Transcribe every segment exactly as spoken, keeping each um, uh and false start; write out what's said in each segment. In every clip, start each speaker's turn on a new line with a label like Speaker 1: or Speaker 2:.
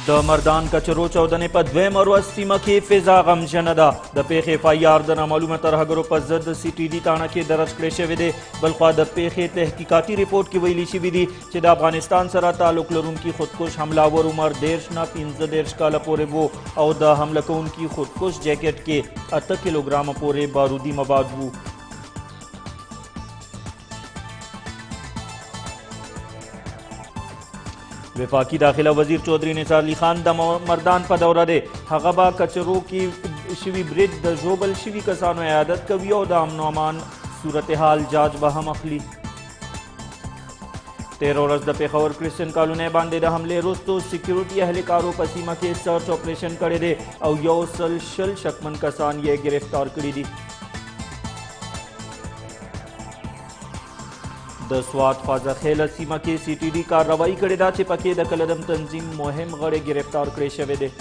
Speaker 1: د مردان کچرو چودنې په دویم ورځ سیمه کې فضا غمجنه ده. د پیښې اف آی آر د نامعلومه ترهګرو په ضد سی ټي ډي تاڼه کې درج کړی شوی دی. بلخوا د پیښې تحقیقاتي ریپورټ کې ویلي شوي دي چې د افغانستان سره تعلق لرونکي خودکش حملاور عمر دیرش نه پنځه دیرش کاله پورې وو او د حمله کوونکي خودکش جیکټ کې اته کیلوګرامه پورې بارودي مواد وو. وفاقی داخلہ وزیر چودھری نثار علی خان د مردان په دوره دی. هغه به کچرو کې شوي برید د ژوبل شوي کسانو عیادت کوي او د امن و امان صورتحال جاج به هم اخلي. تیره ورځ د پیښور کرسچن کالونۍ باندې د حملې وروستو سیکیورټي اهلکارو په سیمه کې سرچ اپریشن کړی دی او یو سل شل شکمن کسان یې گرفتار کړي دي. د سوات فازه خیله سیمه کې سی ټي ډي کارروايي کړې ده چې پکې د کلدم تنظیم مهم غړی گرفتار کړی شوی دی.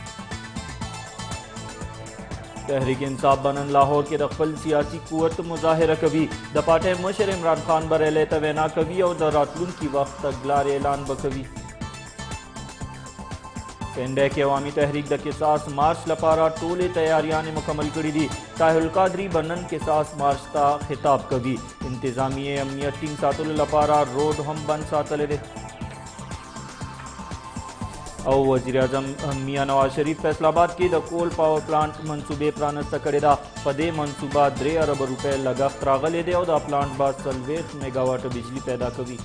Speaker 1: تحریک انصاف بنن لاہور کې د خپل سیاسي قوت مظاهره کوي. د پارټۍ مشر عمران خان به ریلی ته وینا کوي او د راتلونکي وخت تګلارې اعلان به کوي. پنډۍ کې عوامي تحریک د قصاص مارچ لپاره ټولې تیاریانې مکمل کړي دي. طاهر القادری بنن قصاص مارچ ته خطاب کوي. انتظامیه امنیت ټینګ ساتلو لپاره روډ هم بند ساتلی دی. او وزیر اعظم میاں نواز شریف فیصل آباد کې د کول پاور پلانټ منصوبې پرانسته کړې ده. په دې منصوبه درې اربه روپۍ لګښت راغلی دی او دا پلانټ به څلوېښت میګا واټه بجلي پیدا کوي.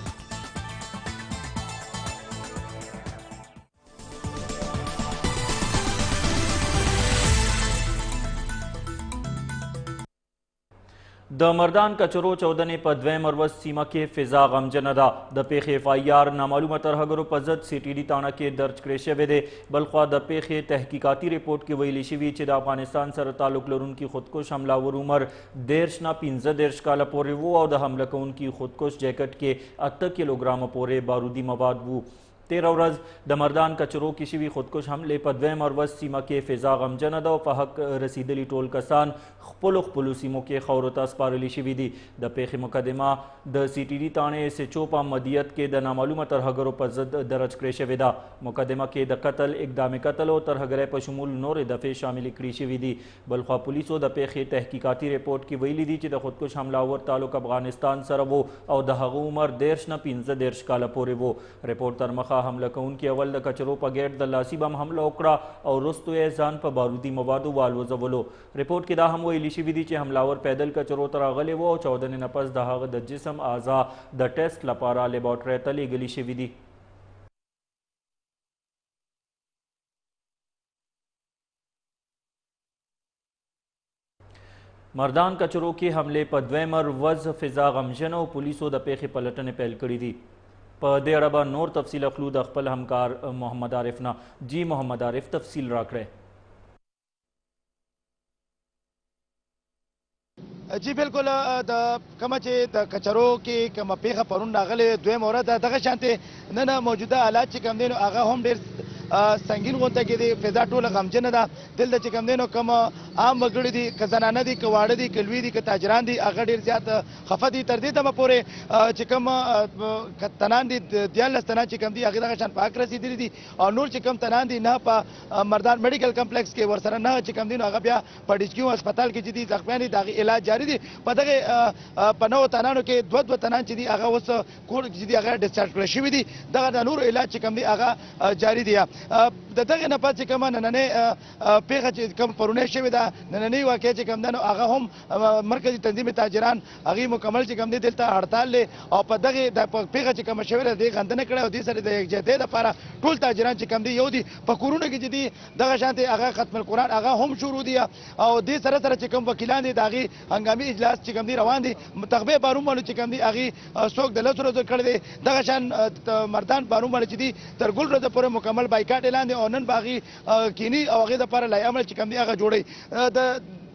Speaker 1: د مردان کچرو چودنې په دویم ورځ سیمه کې فضا غمجنه ده. د پیښې اف آی آر نامعلومه ترهګرو په ضد سی ټي ډي تاڼه کې درج کړی شوی دی. بلخوا د پیښې تحقیقاتي ریپورټ کې ویلي شوي چې د افغانستان سره تعلق لرونکي خودکش حملاور عمر دیرش نه پنځه دیرش کاله پورې وو او د حمله کوونکي خودکش جیکټ کې اته کیلوګرامه پورې بارودي مواد وو. تیره ورځ د مردان کچرو کې شوي خودکش حملې په دویم ورځ سیمه کې فضا غمجنه ده او په حق رسیدلي ټول کسان خپلو خپلو سیمو کې خاورو ته سپارلي شوي دي. د پیښې مقدمه د سی ټي ډي تاڼې ایس ایچ او په مدیریت کې د نامعلومه ترهګرو په ضد درج کړې شوې ده. مقدمه کې د قتل، اقدام قتل او ترهګرۍ په شمول نورې دفعې شاملې کړي شوي دي. بلخوا پولیسو د پیښې تحقیقاتي ریپورټ کې ویلي دي چې د خودکش حملاور تعلق افغانستان سره وو او د هغه عمر دیرش نه پنځه دیرش کاله پورې وو. ریپورټ تر مخه حمله کوونکي اول د کچرو په ګیټ د لاسي بم حمله وکړه او وروستو یې ځان په بارودي موادو والوځولو. ریپورټ کې دا هم ویلي شوي دي چې حملاور پیدل کچرو ته راغلی و او چودنې نه پس د هغه د جسم اعضا د ټیسټ لپاره لیبارټرۍ ته لیږلي شوي دي. مردان کچرو کې حملې په دویمه ورځ فضا غمجنه او پولیسو د پیښې پلټنې پیل کړي دي. په دې اړه به نور تفصیل اخلو د خپل همکار محمد عارف نه. جی محمد عارف، تفصیل راکړئ.
Speaker 2: جی بالکل، د کومه چې د کچرو کې کومه پیښه پرون راغلې دویمه ورځ ده، دغه شانتې نن موجوده حالات چې کوم دی نو هغه هم ډېر سنګین غونډه کې دی. فضا ټوله غمجنه ده. دلته چې کوم دی نو کوم عام وګړي دي، که زنانه دي، که واړه دي، که لوی دي، که تاجران دي، هغه ډېر زیات خفه دي. تر دې دمه پورې چې کوم تنان دي، دیارلس تنان چې کوم دي هغې دغه شان په حق رسېدلي دي او نور چې کوم تنان دي نه په مردان میډیکل کمپلیکس کې ورسره نه چې کوم دي نو هغه بیا په ډي کیو هسپتال کې چې دي زخمیان دي د هغې علاج جاري دي. په دغه په نوو تنانو کې دوه دوه تنان چې دي هغه اوس کور چې دي هغه ډسچارج کړی شوي دي. دغه د نورو علاج چې کوم دي هغه جاري دي. د دغې نه پس چې کومه نننۍ پیښه چې کوم پرونۍ شوې ده، نننۍ واقعه چې کوم ده نو هغه هم مرکزي تنظیم تاجران هغې مکمل چې کوم دی دلته هړتال دی او په دغې د پیښه چې کومه شوې ده دې غندنه کړې او دې سره د یکجهتۍ دپاره ټول تاجران چې کوم دي یو دي. په کورونو کې چې دي دغه شانتې هغه ختم القرآن هغه هم شروع دي او دې سره سره چې کوم وکیلان دي د هغې هنګامي اجلاس چې کوم دي روان دي. تغبې بارون باندې چې کوم دي هغې څوک د لسو ورځو کړی دی. دغه شان مردان بارون باندې چې دي تر ګل ورځې پورې مکمل بایکاټ اعلان دی او نن به هغې کینی او هغې دپاره لایحه عمل چې کوم دی هغه جوړوي. د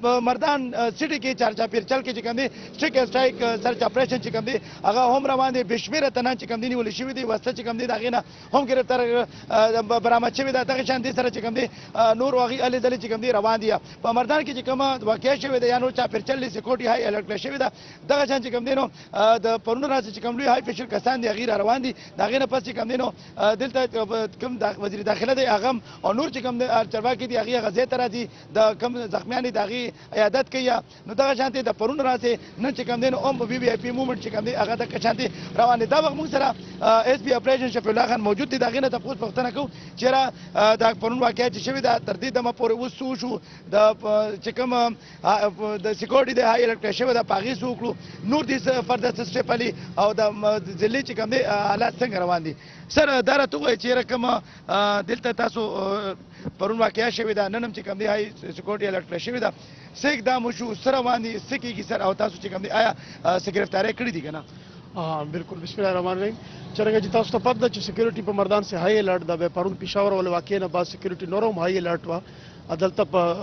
Speaker 2: مردان سټي کې چارچاپیرچل کې چې کوم دی سټریک اسټرایک سرچ اپریشن چې کوم دی هغه هم روان دی. بشمیره تنان چې کوم دی نیول شوي دي، وسله چې کوم دی د هغې نه هم ګرفتار برآمد شوې ده. دغه شان دي سره چې کوم دی نور هغې هلې ځلې چې کوم دی روان دي. په مردان کې چې کومه واقعه شوې ده یا نور چاپیرچل دی سکیورټي هاي الرټ کړی شوې ده. دغه شان چې کوم دی نو د پرون ورځ چې کوم لوی هاي فیشل کسان دي هغې را روان دي. د هغې نه پس چې کوم دی نو دلته کوم وزیر داخله دی هغه او نور چې کوم چارواکي دي هغې هغه ځای ته راځي د کوم زخمیان دي د هغې عیادت کوي. نو دغه شانتې د پرون ورځې نن چې کوم دی نو هم په وي وي آی پي مومنټ چې کوم دی هغه دغه شانتې روان دي. دا وخت موږ سره ایس پي اپریشن شفیع الله خان موجود دي. د هغې نه تپوس پوښتنه کوو چېرې دا پرون واقعه چې شوې ده تر دې دمه پورې اوس څه وشو، د چې کوم د سکیورټي د هاي الرټ کړی شوی ده په هغې څه وکړو، نور دې څه فردر څه سټیپ علي او د ضلعې چې کوم دی حالات څنګه روان دي. سر دا راته ووایه چېرې کومه دلته تاسو پرون واقعه شوې ده نن هم چې کوم دی هاي سکیورټي الرټ کړی شوې ده، څه اقدام وشو، څه روان دي، څه کېږي سر، او تاسو چې کوم دی آیا څه ګرفتارۍ کړي دي که نه؟
Speaker 3: हाँ बिल्कुल बिस्मिल्लाह रहमान रहीम. चरंगा जी तासु पता दा सिक्योरिटी पर मर्दान से हाई अलर्ट दा परून पिशावर वाले वाक़े न बाद सिक्योरिटी नोरम हाई अलर्ट वा अदालत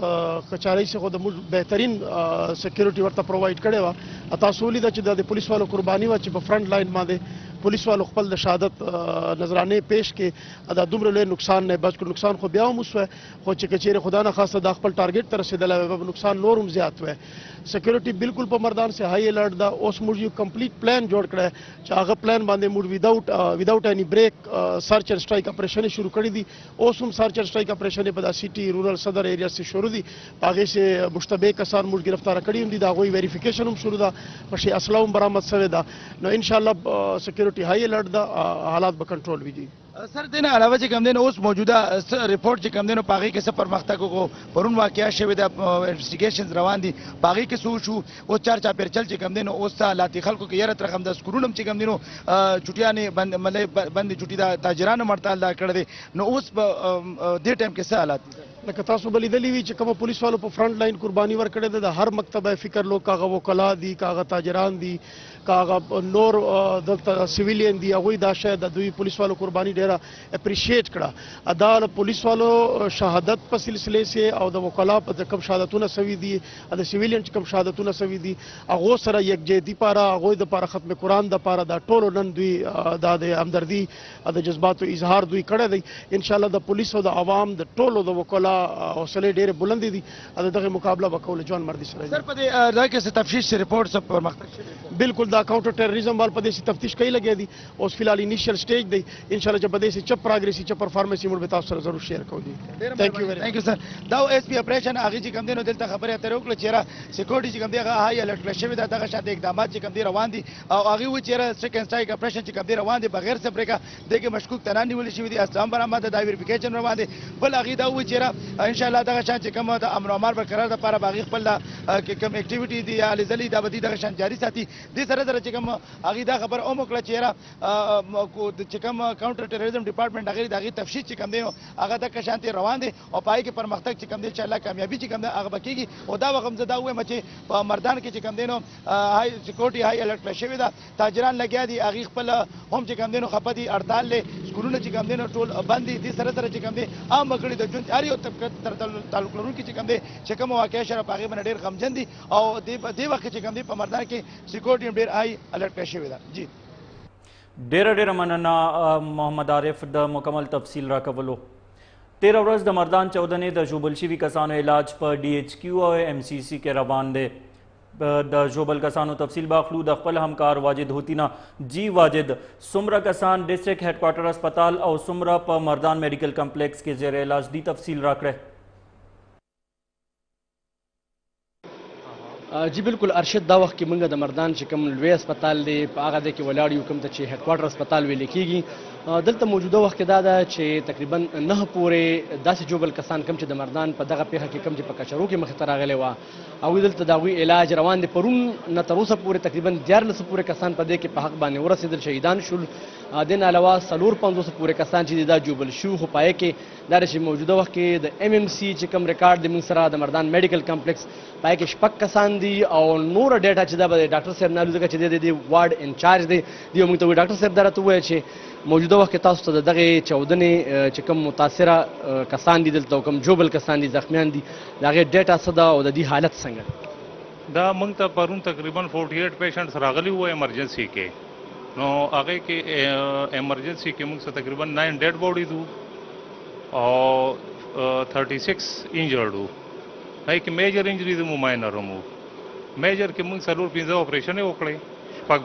Speaker 3: कचारी से खुद बेहतरीन सिक्योरिटी वर्ता प्रोवाइड करे वा तासूली दा च द पुलिस वालों कुर्बानी वा च फ्रंट लाइन मादे पुलिस वालों खपल द शहादत नजराने पेश के अदा दुमर ले नुकसान ने बच को नुकसान को ब्याह मुसवे खो च कचेरे खुदा न खासा दा खपल टारगेट तरह से दला नुकसान नोरम ज्यादा हुए. सिक्योरिटी बिल्कुल पर मर्दान से हाई अलर्ट दा उस मुझे कंप्लीट प्लान जोड़ कर चाहे प्लान बांधे मुड़ without without any break search and strike operation शुरू करी दी. ओसम सर्च एंड स्ट्राइक ऑपरेशन पदा सिटी रूरल सदर एरिया से शुरू दी. आगे से मुश्तबे कसान मुड़ गिरफ्तार कड़ी होंगी दा कोई वेरिफिकेशन हम शुरू दा पशे असला बरामद सवे दा नो इंशाल्लाह सिक्योरिटी हाई अलर्ट दा हालात ब कंट्रोल भी जी.
Speaker 2: सर दिन अलावा چې کوم دی نو اوس موجوده رپورټ چې کوم دی نو په هغې کې څه پرمختګ وکړو، پرون واقعه شوې ده انویسټیګیشنز روان دي په هغې کې څه وشو، اوس چار چاپېرچل چې کوم دی نو اوس حالاتي خلکو کې یره رقم د سکرون هم چې کوم دی نو چوټیانې بند ملې بندې چوټي دا تاجرانو هړتال دا کړی دی. نو اوس په دې ټایم کې څه حالات دي؟
Speaker 3: لکه تاسو به لیدلي وي چې کومه پولیس والو په فرنٹ لاین قرباني ورکړې ده د هر مکتبه فکر لوگ کاغه وکلا دي کاغه تاجران دي کاغه نور دلته سیویلین دي هغوی دا شاید د دوی پولیس والو قرباني ډیره اپریشیټ کړه. ادا پولیس والو شهادت په سلسله سے او د وکلا په کم شهادتونه سوي دي د سیویلین کم شهادتونه سوي دي هغه سره یکجهتي پاره هغه د پاره ختم قرآن د پاره دا ټولو نن دوی د همدردي د جذباتو اظهار دوی کړی دی. ان شاء الله د پولیس او د عوام د ټولو د وکلا حوصله ډېرې بلندې دي دغه مقابله به کوله جوان مردي سره.
Speaker 2: سر په دې ځای کې څه تفتیش رپورټ څه پرمختګ شوی؟
Speaker 3: بالکل دا کاؤنٹر ٹیررزم وال په دې سي تفتیش کوي لګي دي اوس فی الحال انیشل سټیج دی. ان شاء الله چې په دې سي چپ پروګرس چپ پرفارمنس موږ به تاسو سره ضرور شیر کوو دي.
Speaker 2: ثانک یو ثانک یو سر. دا ایس پی اپریشن هغه چې کوم دی نو دلته خبره اترې وکړه چې را سکیورټي چې کوم دی هغه هاي الرټ کړی شوی دا دغه شاته اقدامات چې کوم دی روان دي او هغه و چې را سیکنډ سټرایک اپریشن چې کوم دی روان دي بغیر سپریکا دغه مشکوک تنان نیول شوی دي اسلام برآمد د ویریفیکیشن روان دي. بل هغه دا و چې را ان شاء الله دغه شان چې کوم د امر امر برقرار د لپاره باغی خپل کوم اکټیویټي دي یا لزلی دا بدی دغه شان جاری ساتي. د سره سره چې کوم هغه دا خبر او مکړه چې را چې کوم کاونټر ټیرریزم ډپارټمنټ هغه دغه تفصیل چې کوم دی هغه د شانتي روان دي او پای کې پرمختګ چې کوم دی چې الله کامیابی چې کوم دی هغه بکیږي. او دا وخت زدا وایم چې په مردان کې چې کوم دی نو هاي سکیورټي هاي الرټ شوی دا تاجران لګیا دي هغه خپل هم چې کوم دی نو خپدي هړتال له سکولونه چې کوم دی نو ټول باندې دي سره سره چې کوم دی عام مګړي د جون اړ یو طبقه تر تعلق لرونکي چې کوم دی چې کوم واقعیا شر په هغه باندې ډېر غمجن دي او دې وخت چې کوم دی په مردان کې سکیورټي ډېر هاي الرټ شوی دا. جی
Speaker 1: ډیره ډیره مننه محمد عارف د مکمل تفصیل راکولو. تیرہ ورځ د مردان چودنې د ژوبل شوي کسانو علاج په ډي ایچ کیو او ایم سی سی کې روان دی. د ژوبل کسانو تفصیل باخلو د خپل همکار واجد هوتینا. جی واجد، څومره کسان ډسټرکټ هیډ کوارټر اسپتال او څومره په مردان میډیکل کمپلیکس کې زیر علاج دی تفصیل راکړئ.
Speaker 4: جی بالکل ارشد دا وخت کې موږ د مردان چې کوم لوی اسپتال دی په هغه ځای کې ولاړ یو کوم ته چې هیډ کوارټر اسپتال ویل کېږي. دلته موجوده وخت کې دا ده چې تقریبا نه پورې داسې جوبل کسان کوم چې د مردان په دغه پیښه کې کوم چې په کچرو کې مخې ته راغلی وه هغوی دلته د هغوی علاج روان دی. پرون نه تر اوسه پورې تقریبا دیارلسو پورې کسان په دې کې په حق باندې ورسېدل شهیدان شول. دې نه علاوه څلور پنځوسو پورې کسان چې دي دا جوبل شو خو په هغې کې دا ده چې موجوده وخت کې د ایم ایم سی چې کوم ریکارډ دی موږ سره د مردان میډیکل کمپلیکس په هغې کې شپږ کسان دي او نور ډیټا چې دا به ډاکټر صاحب نه لږه چې دی د وارډ انچارج دی دی موږ ته وایي ډاکټر صاحب دا راته ووایه چې موجوده وخت کې تاسو ته د دغې چاودنې چې کوم متاثره کسان دي دلته او کوم جوبل کسان دي زخمیان دي د هغې ډیټا څه ده او د دې حالت څنګه
Speaker 5: دا موږ ته پرون تقریبا فورټي ایټ پیشنټس راغلي وو ایمرجنسي کې نو هغې کې ایمرجنسي کې موږ څه تقریبا ناین ډیډ باډیز وو او تھرٹی سکس انجرډ وو هغې کې میجر انجریز هم ماینر هم وو میجر کې موږ څلور پنځه اپریشن یې وکړی شپږ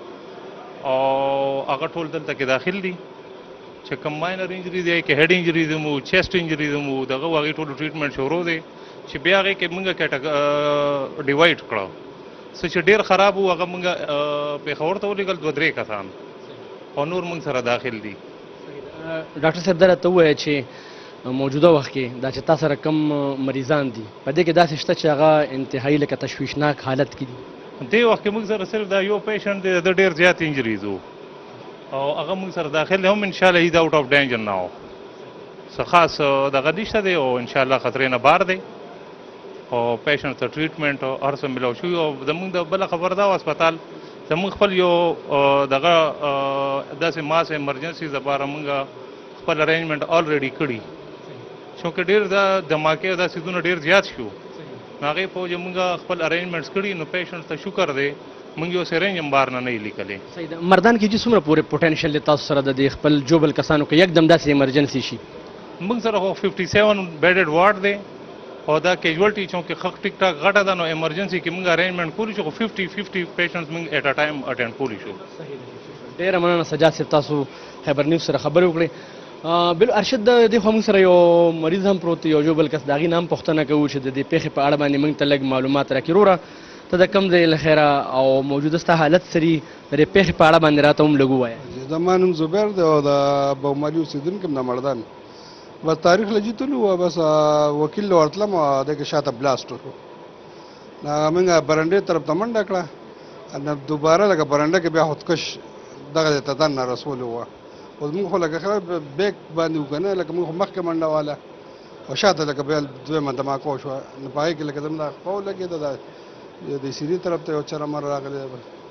Speaker 5: او هغه ټول دلته کې داخل دي چې کوم ماینر انجریز یې کې هیډ انجریز هم وو چیسټ انجریز هم وو دغه هغې ټولو ټریټمنټ شروع دی چې بیا هغې کې موږ کېټه ډیوایډ کړه څه چې ډېر خراب وو هغه موږ پېښور ته ولېږل دوه درې کسان او نور موږ سره داخل دي
Speaker 4: ډاکټر صاحب دا راته ووایه چې موجوده وخت کې دا چې تا سره کم مریضان دي په دې کې داسې شته چې هغه انتهایي لکه تشویشناک حالت کې دي
Speaker 5: دې وخت کې موږ سره صرف دا یو پیشنټ دی د ډېر زیات انجریز وو او هغه موږ سره داخل دی هم انشاءالله هیز آوټ آف ډینجر ناو څه خاص دغه نشته دی او انشاءالله خطرې نه بار دی او پیشنټ ته ټریټمنټ او هر څه ملاو شوي او زموږ د بله خبر دا و هسپتال زموږ خپل یو دغه داسې ماس ایمرجنسیز دپاره موږ خپل ارینجمنټ آلریډي کړي چونکې ډېر دا دماکې دا سیزونه ډېر زیات شو نو هغې په وجه موږ خپل ارینجمنټس کړي نو پیشنټ ته شکر دی موږ یو سرنج هم بار نه نه یې لیکلی
Speaker 4: صحیح ده مردان کې چې څومره پورې پوټینشیل دی تاسو سره د دې خپل جوبل کسانو کې یکدم داسې ایمرجنسي شي
Speaker 5: موږ سره خو ففټي سیون بیډډ وارډ دی او دا کیجوالټي چونکې خک ټیک ټاک غټه ده نو ایمرجنسي کې موږ ارینجمنټ کولی شو خو ففټي ففټي پیشنټس موږ ایټ ا ټایم اټینډ کولی شو
Speaker 4: ډېره مننه سجاد صاحب تاسو خیبر نیوز سره خبرې وکړې بل ارشد د دې خو موږ سره یو مریض هم پروت دی یو جو بل کس د هغې نه هم پوښتنه کوو چې د دې پېښې په اړه باندې موږ ته لږ معلومات راکړي وروره ته د کوم ځای له خیره او موجوده ستا حالت سري د دې پېښې په اړه باندې راته هم لږ ووایه
Speaker 6: زما نوم زبیر دی او د بومالي اوسېدونکی یم د مردان بس تاریخ له جیتلو وه بس وکیل له ورتلم او دی کې شاته بلاست وشو نو هغه موږ برنډې طرف ته منډه کړه دوباره لکه برنډه کې بیا خودکش دغه ته ځان نه رسولو وه اوس موږ خو لکه خیر بیک باندې وو که نه لکه موږ خو مخکې منډه واله او شاته لکه بیا دویمه دماکه وشوه نو په هغې کې لکه زموږ دا خپه ولګېده دا د سیري طرف ته یو چرمر راغلی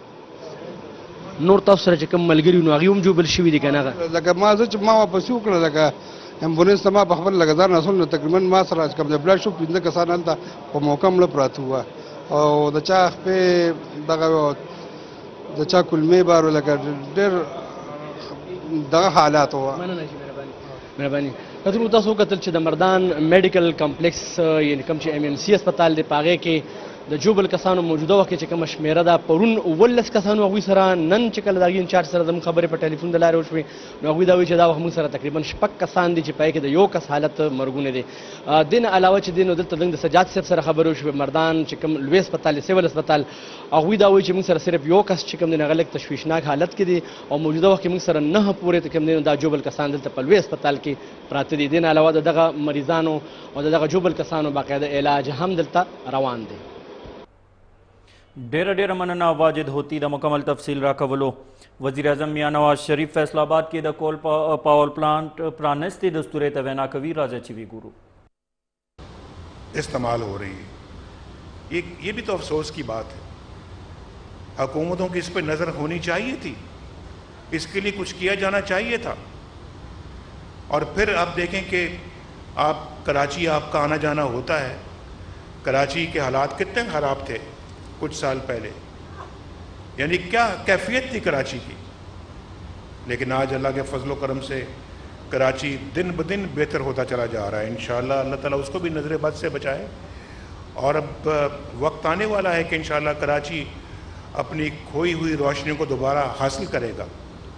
Speaker 4: نور تاسو سره چې کوم ملګري نو هغې هم جوبل شوي دي که نه
Speaker 6: لکه ما زه چې ما واپسي وکړه لکه امبولینس ته ما په خپل لکه ځان رسول نو تقریبا ما سره چې کوم د بلډ شو پنځه کسان هلته په موقع مړه پراته وه او د چا خپې دغه د چا کلمې بارو لکه ډېر دغه حالات وه
Speaker 4: مهرباني کتلو تاسو وکتل چې د مردان میډیکل کمپلیکس یعنې کوم چې ایم ایم سی هسپتال دی په هغې کې د جوبل کسانو موجوده وخت کې چې کومه شمېره ده پرون اوولس کسانو هغوی سره نن چې کله د هغې انچارج سره زموږ خبرې په ټلیفون د لارې وشوې نو هغوی دا وایي چې دا وخت موږ سره تقریبا شپږ کسان دي چې په هغې کې د یو کس حالت مرګونه دی دې نه علاوه چې دی نو دلته موږ د سجاد صاحب سره خبرې وشوې مردان چې کوم لوی هسپتال دی سیول هسپتال هغوی دا وایي چې موږ سره صرف یو کس چې کوم دی هغه لږ تشویشناک حالت کې دی او موجوده وخت کې موږ سره نهه پورې کوم دی دا جوبل کسان دلته په لوی هسپتال کې پراته دي دې نه علاوه د دغه مریضانو او د دغه جوبل کسانو باقاعده علاج هم دلته روان دی
Speaker 1: ډیره ډیره مننه واجد ہوتی د مکمل تفصیل راکولو وزیر اعظم میاں نواز شریف فیصل آباد کې د کول پاور پلانٹ پرانستی دستورې ته وینا کوي راځه چې وی ګورو
Speaker 7: استعمال ہو رہی ہے یہ یہ بھی تو افسوس کی بات ہے حکومتوں کی اس پہ نظر ہونی چاہیے تھی اس کے لیے کچھ کیا جانا چاہیے تھا اور پھر آپ دیکھیں کہ آپ کراچی آپ کا آنا جانا ہوتا ہے کراچی کے حالات کتنے خراب تھے کچھ سال پہلے یعنی کیا کیفیت تھی کراچی کی لیکن آج اللہ کے فضل و کرم سے کراچی دن بدن بہتر ہوتا چلا جا رہا ہے انشاءاللہ اللہ تعالیٰ اس کو بھی نظر بد سے بچائے اور اب وقت آنے والا ہے کہ انشاءاللہ کراچی اپنی کھوئی ہوئی روشنیوں کو دوبارہ حاصل کرے گا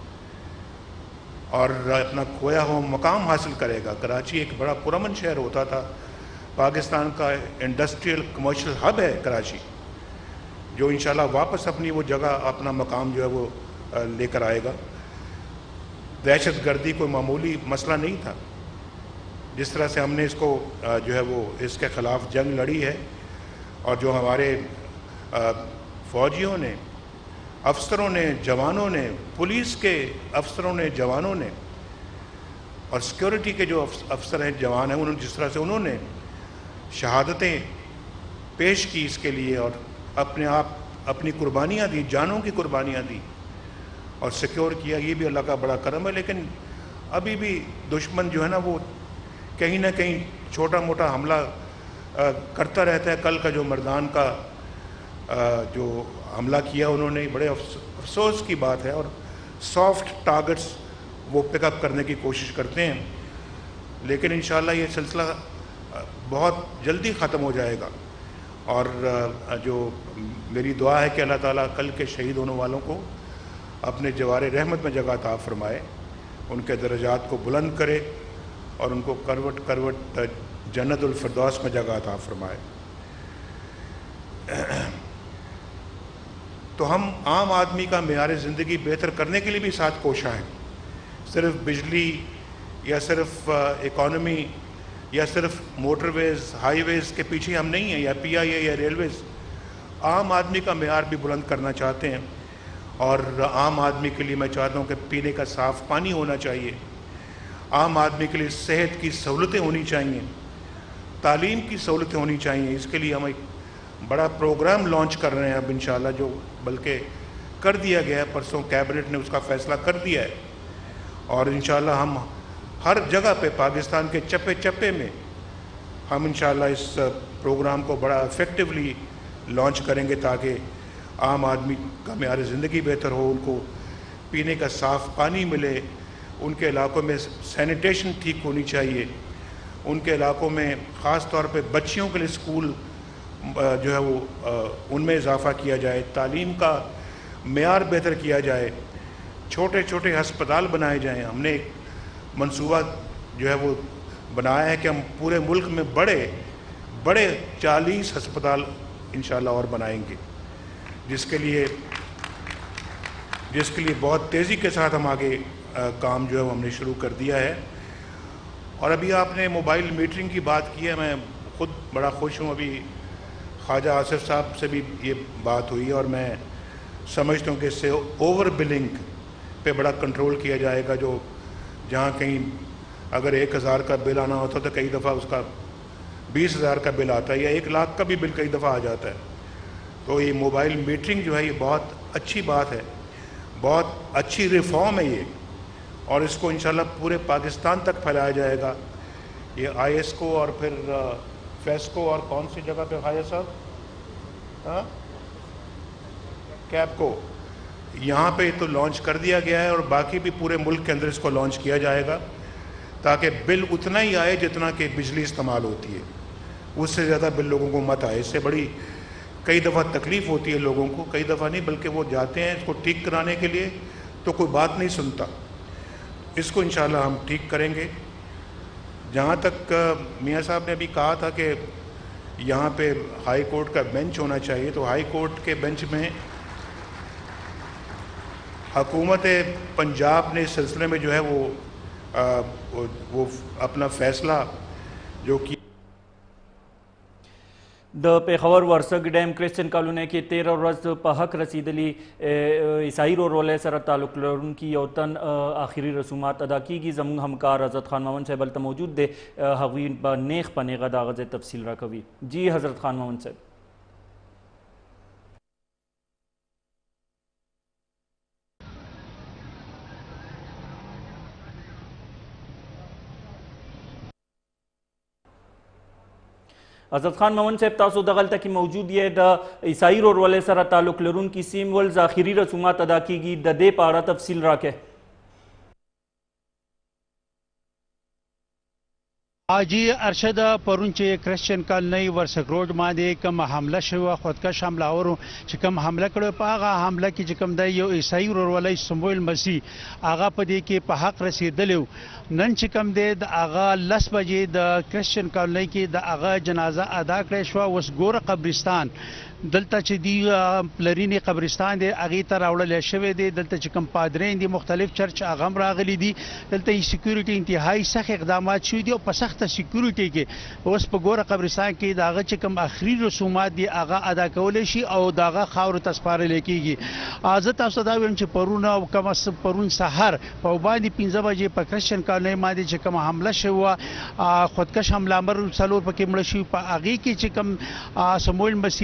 Speaker 7: اور اپنا کھویا ہوا مقام حاصل کرے گا کراچی ایک بڑا پرامن شہر ہوتا تھا پاکستان کا انڈسٹریل کمرشل ہب ہے کراچی جو انشاءاللہ واپس اپنی وہ جگہ اپنا مقام جو ہے وہ لے کر آئے گا دہشت گردی کوئی معمولی مسئلہ نہیں تھا جس طرح سے ہم نے اس کو جو ہے وہ اس کے خلاف جنگ لڑی ہے اور جو ہمارے فوجیوں نے افسروں نے جوانوں نے پولیس کے افسروں نے جوانوں نے اور سیکورٹی کے جو افسر ہیں جوان ہیں انہوں نے جس طرح سے انہوں نے شہادتیں پیش کی اس کے لیے اور अपने आप अपनी कुर्बानियाँ दी, जानों की कुर्बानियाँ दी और सिक्योर किया, ये भी अल्लाह का बड़ा करम है। लेकिन अभी भी दुश्मन जो है ना वो कहीं ना कहीं छोटा मोटा हमला आ, करता रहता है। कल का जो मर्दान का आ, जो हमला किया उन्होंने, बड़े अफसोस की बात है, और सॉफ्ट टारगेट्स वो पिकअप करने की कोशिश करते हैं। लेकिन इंशाल्लाह ये सिलसिला बहुत जल्दी ख़त्म हो जाएगा। और जो मेरी दुआ है कि अल्लाह ताला कल के शहीद होने वालों को अपने जवार रहमत में जगह अता फरमाए, उनके दर्जात को बुलंद करे और उनको करवट करवट जन्नतुल फिरदौस में जगह अता फरमाए। तो हम आम आदमी का मेयार ज़िंदगी बेहतर करने के लिए भी साथ कोशा हैं। सिर्फ बिजली या सिर्फ इकॉनमी या सिर्फ मोटरवेज़ हाईवेज़ के पीछे हम नहीं हैं, या पी आई ए या रेलवेज़। आम आदमी का मेयार भी बुलंद करना चाहते हैं। और आम आदमी के लिए मैं चाहता हूँ कि पीने का साफ़ पानी होना चाहिए, आम आदमी के लिए सेहत की सहूलतें होनी चाहिए, तालीम की सहूलतें होनी चाहिए। इसके लिए हम एक बड़ा प्रोग्राम लॉन्च कर रहे हैं अब इंशाल्लाह, जो बल्कि कर दिया गया है, परसों कैबिनेट ने उसका फ़ैसला कर दिया है। और इंशाल्लाह हम हर जगह पे पाकिस्तान के चप्पे चप्पे में हम इंशाल्लाह इस प्रोग्राम को बड़ा इफ़ेक्टिवली लॉन्च करेंगे ताकि आम आदमी का मेयार ज़िंदगी बेहतर हो, उनको पीने का साफ़ पानी मिले, उनके इलाकों में सैनिटेशन ठीक होनी चाहिए, उनके इलाकों में ख़ास तौर पे बच्चियों के लिए स्कूल जो है वो उनमें इजाफ़ा किया जाए, तालीम का मेयार बेहतर किया जाए, छोटे छोटे हस्पताल बनाए जाएं। हमने एक मंसूबा जो है वो बनाया है कि हम पूरे मुल्क में बड़े बड़े चालीस हस्पताल इंशाल्लाह और बनाएंगे, जिसके लिए जिसके लिए बहुत तेज़ी के साथ हम आगे आ, काम जो है वो हमने शुरू कर दिया है। और अभी आपने मोबाइल मीटरिंग की बात की है, मैं ख़ुद बड़ा खुश हूँ। अभी ख्वाजा आसिफ साहब से भी ये बात हुई और मैं समझता हूँ कि इससे ओवर बिलिंग पे बड़ा कंट्रोल किया जाएगा। जो जहाँ कहीं अगर एक हज़ार का बिल आना होता तो कई दफ़ा उसका बीस हज़ार का बिल आता है, या एक लाख का भी बिल कई दफ़ा आ जाता है। तो ये मोबाइल मीटरिंग जो है ये बहुत अच्छी बात है, बहुत अच्छी रिफॉर्म है ये, और इसको इंशाल्लाह पूरे पाकिस्तान तक फैलाया जाएगा। ये आई एस को और फिर फेस्को और कौन सी जगह पे ख्वाजा साहब, हाँ कैब को, यहाँ पे तो लॉन्च कर दिया गया है और बाकी भी पूरे मुल्क के अंदर इसको लॉन्च किया जाएगा ताकि बिल उतना ही आए जितना कि बिजली इस्तेमाल होती है, उससे ज़्यादा बिल लोगों को मत आए। इससे बड़ी कई दफ़ा तकलीफ़ होती है लोगों को, कई दफ़ा नहीं बल्कि वो जाते हैं इसको ठीक कराने के लिए तो कोई बात नहीं सुनता। इसको इंशाल्लाह हम ठीक करेंगे। जहाँ तक मियाँ साहब ने अभी कहा था कि यहाँ पे हाई कोर्ट का बेंच होना चाहिए, तो हाई कोर्ट के बेंच में हुकूमत पंजाब ने इस सिलसिले में जो है वो आ, वो, वो अपना फ़ैसला जो कि
Speaker 1: د پیښور ورسګ ډیم کرسچن کالونی کې تیره ورځ په حق رسیدلی عیسائی ورولۍ سره تعلق لرونکي یو تن آخري رسومات ادا کیږي. زموږ همکار حضرت خان مامن صاحب هلته موجود دی، هغوی په نیغ په نیغه د هغه ځای تفصیل راکوي. جی حضرت خان مامن صاحب. حضرت خان مامن صاحب تاسو دغلته کې موجود یې، د عیسائی ورولۍ سره تعلق لرونکي سیمولز آخري رسومات ادا کیږي، د دې په اړه تفصیل راکړئ.
Speaker 8: جی ارشد پرون چې کرسچن کالنی ورسک روډ باندې کوم حمله شوه، خودکش حملاورو چې کوم حمله کړو، په هغه حمله کې چې کوم دی یو عیسائی ورولۍ سمویل مسیح هغه په دې کې په حق رسېدلی و. نن چې کوم دی د هغه لس بجې د کرسچن کالنی کې د هغه جنازه ادا کړی شوه. اوس ګوره قبرستان دلته چې دی پلرینې قبرستان دی هغې ته راوړلی شوی دی. دلته چې کوم پادرین دي مختلف چرچ هغه هم راغلي دي. دلته یې سیکورټي انتهایي سخت اقدامات شوي دي او په سخته سیکورټي کې اوس په ګوره قبرستان کې د هغه چې کوم آخري رسومات دي هغه ادا کولی شي او د هغه خاورو ته سپارلی کېږي. زه تاسو ته دا وایم چې پرون او کم پرون سهار په باندې پنځه بجې په کرسچن کالنۍ باندې چې کوم حمله شوه، خودکش حمله آور څلور پکې مړه شوي. په هغې کې چې کوم سمویل مسیح دی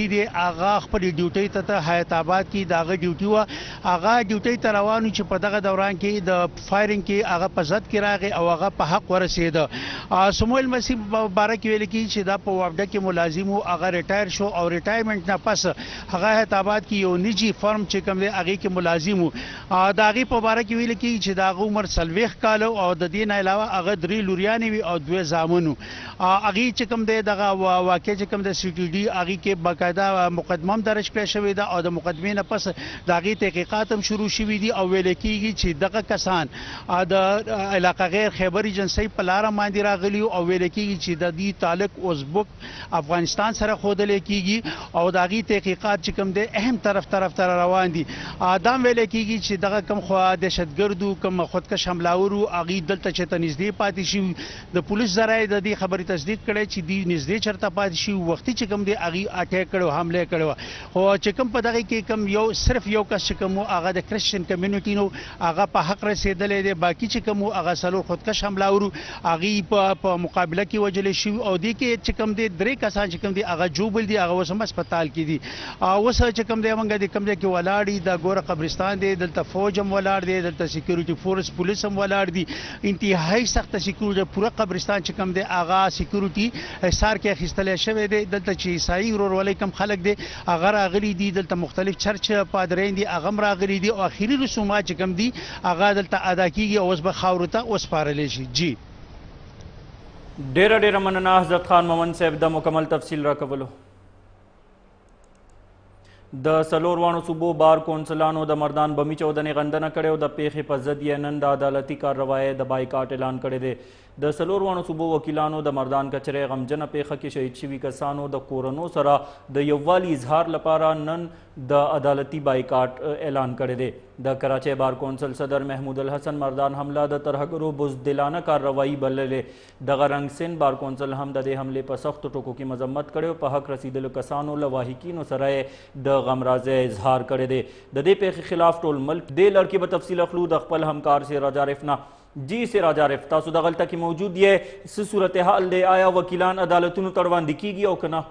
Speaker 8: هغه خپل ډیوټي ته حیات آباد کې د هغه ډیوټي و هغه ډیوټي ته روانو چې په دغه دوران کې د فایرینګ کې هغه په ضد کې راغی او هغه په حق ورسېده. سمویل مسیح مبارک ویل کی چې دا په وابډه کې ملازم او هغه ریټایر شو او ریټایرمنټ نه پس هغه حیات آباد کې یو نجی فرم چې کوم دی هغه کې ملازم وو. دا هغه په باره کې ویل کی چې دا عمر سلويخ کال او د دې نه علاوه هغه درې لوریانې وي او دوه زامنو. هغه چې کوم دی دغه واقع چې کوم د سی ټي ډي هغه کې باقاعده مقدمه درج کړی شوی ده او د مقدمې نه پس د هغې تحقیقات هم شروع شوي دي او ویل کېږي چې دغه کسان د علاقه غیر خیبر ایجنسۍ په لاره باندې راغلي او ویل کېږي چې د دې تعلق ازبک افغانستان سره ښودلی کېږي او د هغې تحقیقات چې کوم دی اهم طرف طرف ته روان دي. دا هم ویل کېږي چې دغه کوم خوا دهشتګردو کوم خودکش حملاورو هغې دلته چېرته نږدې پاتې شوي د پولیس ذرایع د دې خبرې تصدیق کړی چې دوی نږدې چېرته پاتې شوي وختي چې کوم دی هغې اټیک کړی حمله کړې وه. خو چې کوم په دغه کې کوم یو صرف یو کس چې کوم و هغه د کرسچن کمیونټي نو هغه په حق رسېدلی دی. باقي چې کوم و هغه څلور خودکش حملاورو هغې په مقابله کې وژلې شوي او دې کې چې کوم دی درې کسان چې کوم دی هغه جوبل دي هغه اوس هم هسپتال کې دي. اوس چې کوم دی موږ د کوم ځای کې ولاړ دي د ګوره قبرستان دی دلته فوج هم ولاړ دی دلته سیکیورټي فورس پولیس هم ولاړ دي. انتهایی سخته سیکیورټي پوره قبرستان چې کوم دی هغه سیکیورټي حصار کې اخیستلی شوی دی. دلته چې عیسایي ورورولۍ کوم خلک دی هغه راغلي دي دلته مختلف چرچ پادرین دي هغه هم راغلي دي او اخري رسومات چې کوم دي هغه دلته ادا کېږي او اوس به خاورو ته وسپارلی شي. جی
Speaker 1: ډیره ډیره مننه حضرت خان مومن صاحب د مکمل تفصیل راکولو. د څلور واړو صوبو بار کونسلانو د مردان بمی چودنې غندنه کړې او د پیښې په ضد یې نن د عدالتي کارروایۍ د بایکاټ اعلان کړی دی. د څلور واړو صوبو وکیلانو د مردان کچرې غمجنه پیښه کې شهید شوي کسانو د کورنو سره د یووالي اظهار لپاره نن د عدالتي بایکاټ اعلان کړی دی. د کراچۍ بار کونسل صدر محمود الحسن مردان حمله د ترهګرو بزدلانه کارروایي بللې. دغه رنګ سین بار کونسل هم د دې حملې په سختو ټکو کې مذمت کړی او په حق رسیدلو کسانو له واحقینو سره یې د غمرازۍ اظهار کړی دی. د دې پیښې خلاف ټول ملک دې لړ کې به تفصیل اخلو د خپل همکار سراج عارف نه. جی سراج عارف تاسو دغلته کې موجود یې څه صورتحال دی آیا وکیلان عدالتونو ته وړاندې کیږي او که نه؟